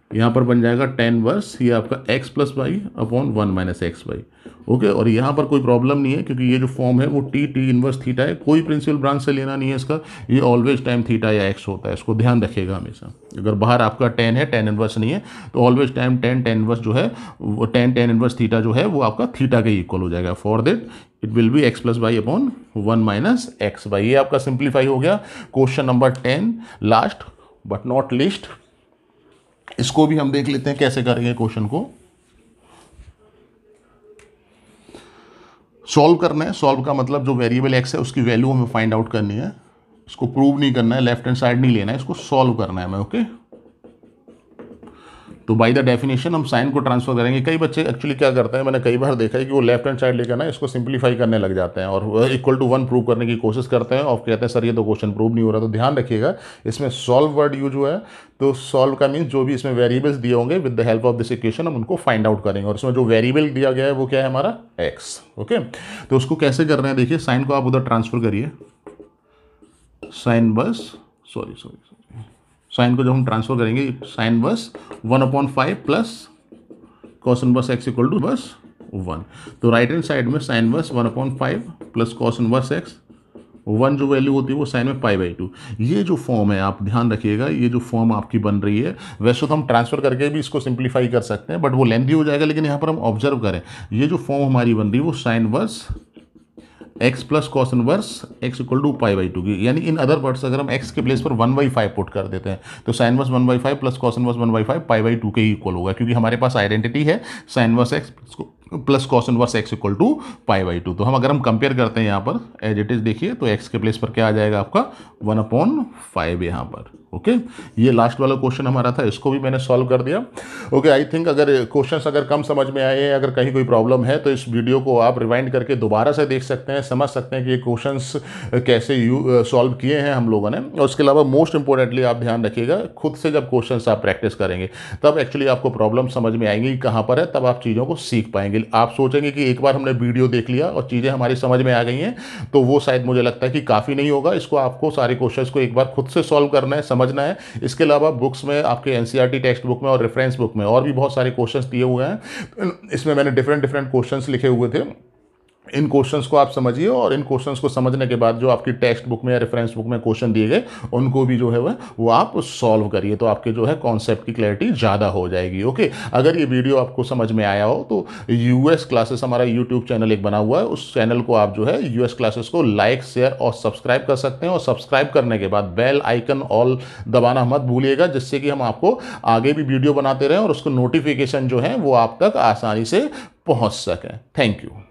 यहाँ पर बन जाएगा टेन इनवर्स ये आपका x plus Y upon one minus x y. Okay, और यहाँ पर कोई प्रॉब्लम नहीं है क्योंकि ये जो फॉर्म है वो टी टी इनवर्स थीटा है, कोई प्रिंसिपल ब्रांच से लेना नहीं है इसका, ये ऑलवेज टाइम थीटा या एक्स होता है, इसको ध्यान रखिएगा हमेशा। अगर बाहर आपका टेन है, टेन इनवर्स नहीं है, तो always time tan tan inverse जो है वो टेन टेन इनवर्स थीटा जो है वो आपका थीटा के इक्वल हो जाएगा। For that it will be x plus Y upon one minus x y. ये आपका सिंप्लीफाई हो गया। Question number ten, last but not least, इसको भी हम देख लेते हैं कैसे करेंगे। क्वेश्चन को सॉल्व करना है। सॉल्व का मतलब जो वेरिएबल एक्स है उसकी वैल्यू हमें फाइंड आउट करनी है, इसको प्रूव नहीं करना है, लेफ्ट हैंड साइड नहीं लेना है, इसको सॉल्व करना है हमें। ओके, तो बाय द डेफिनेशन हम साइन को ट्रांसफर करेंगे। कई बच्चे एक्चुअली क्या करते हैं, मैंने कई बार देखा है कि वो लेफ्ट हैंड साइड लेकर ना इसको सिंप्लीफाई करने लग जाते हैं और इक्वल टू वन प्रूव करने की कोशिश करते हैं और कहते हैं सर ये तो क्वेश्चन प्रूव नहीं हो रहा। तो ध्यान रखिएगा इसमें सॉल्व वर्ड यूज हुआ है, तो सॉल्व का मीन्स जो भी इसमें वेरिएबल्स दिए होंगे with the help of this equation हम उनको फाइंड आउट करेंगे, और इसमें जो वेरिएबल दिया गया है वो क्या है हमारा एक्स। ओके, तो उसको कैसे कर रहे हैं देखिए, साइन को आप उधर ट्रांसफर करिए, साइन बस सॉरी सॉरी सॉरी साइन को जब हम ट्रांसफर करेंगे साइन बस one upon five plus cos inverse x equal to बस वन। तो राइट हैंड साइड में साइन बस one upon five plus cos inverse x one जो वैल्यू होती है वो साइन में पाई बाई टू। ये जो फॉर्म है आप ध्यान रखिएगा, ये जो फॉर्म आपकी बन रही है, वैसे तो हम ट्रांसफर करके भी इसको सिंप्लीफाई कर सकते हैं बट वो लेंथी हो जाएगा, लेकिन यहाँ पर हम ऑब्जर्व करें ये जो फॉर्म हमारी बन रही है वो sine verse x plus cos inverse x equal to pi by two की, यानी इन अदर वर्ड्स अगर हम एक्स के प्लेस पर वन बाई फाइव पुट कर देते हैं तो sine inverse one by five plus cos inverse one by five pi by two के ही इक्वल होगा, क्योंकि हमारे पास आइडेंटिटी है sine verse x plus cos inverse x equal to pi by two. तो हम अगर हम कंपेयर करते हैं यहाँ पर एज इट इज देखिए तो एक्स के प्लेस पर क्या आ जाएगा आपका वन अपॉन फाइव यहाँ पर। ओके, ये लास्ट वाला क्वेश्चन हमारा था, इसको भी मैंने सॉल्व कर दिया। ओके, आई थिंक अगर क्वेश्चंस अगर कम समझ में आए हैं, अगर कहीं कोई प्रॉब्लम है तो इस वीडियो को आप रिवाइंड करके दोबारा से देख सकते हैं, समझ सकते हैं कि ये क्वेश्चंस कैसे यू सॉल्व किए हैं हम लोगों ने। और उसके अलावा मोस्ट इंपॉर्टेंटली आप ध्यान रखिएगा, खुद से जब क्वेश्चंस आप प्रैक्टिस करेंगे तब एक्चुअली आपको प्रॉब्लम समझ में आएंगी कहाँ पर है, तब आप चीज़ों को सीख पाएंगे। आप सोचेंगे कि एक बार हमने वीडियो देख लिया और चीज़ें हमारी समझ में आ गई हैं, तो वो शायद मुझे लगता है कि काफ़ी नहीं होगा। इसको आपको सारे क्वेश्चंस को एक बार खुद से सॉल्व करना है, समझना है। इसके अलावा बुक्स में आपके एनसीईआरटी टेक्स्ट बुक में और रेफरेंस बुक में और भी बहुत सारे क्वेश्चंस दिए हुए हैं, इसमें मैंने डिफरेंट डिफरेंट क्वेश्चंस लिखे हुए थे। इन क्वेश्चंस को आप समझिए और इन क्वेश्चंस को समझने के बाद जो आपकी टेक्स्ट बुक में या रेफरेंस बुक में क्वेश्चन दिए गए उनको भी जो है वह वो आप सॉल्व करिए, तो आपके जो है कॉन्सेप्ट की क्लैरिटी ज़्यादा हो जाएगी। ओके, अगर ये वीडियो आपको समझ में आया हो तो यूएस क्लासेस हमारा यूट्यूब चैनल एक बना हुआ है, उस चैनल को आप जो है यूएस क्लासेस को लाइक शेयर और सब्सक्राइब कर सकते हैं, और सब्सक्राइब करने के बाद बेल आइकन ऑल दबाना मत भूलिएगा, जिससे कि हम आपको आगे भी वीडियो बनाते रहें और उसको नोटिफिकेशन जो है वो आप तक आसानी से पहुँच सकें। Thank you.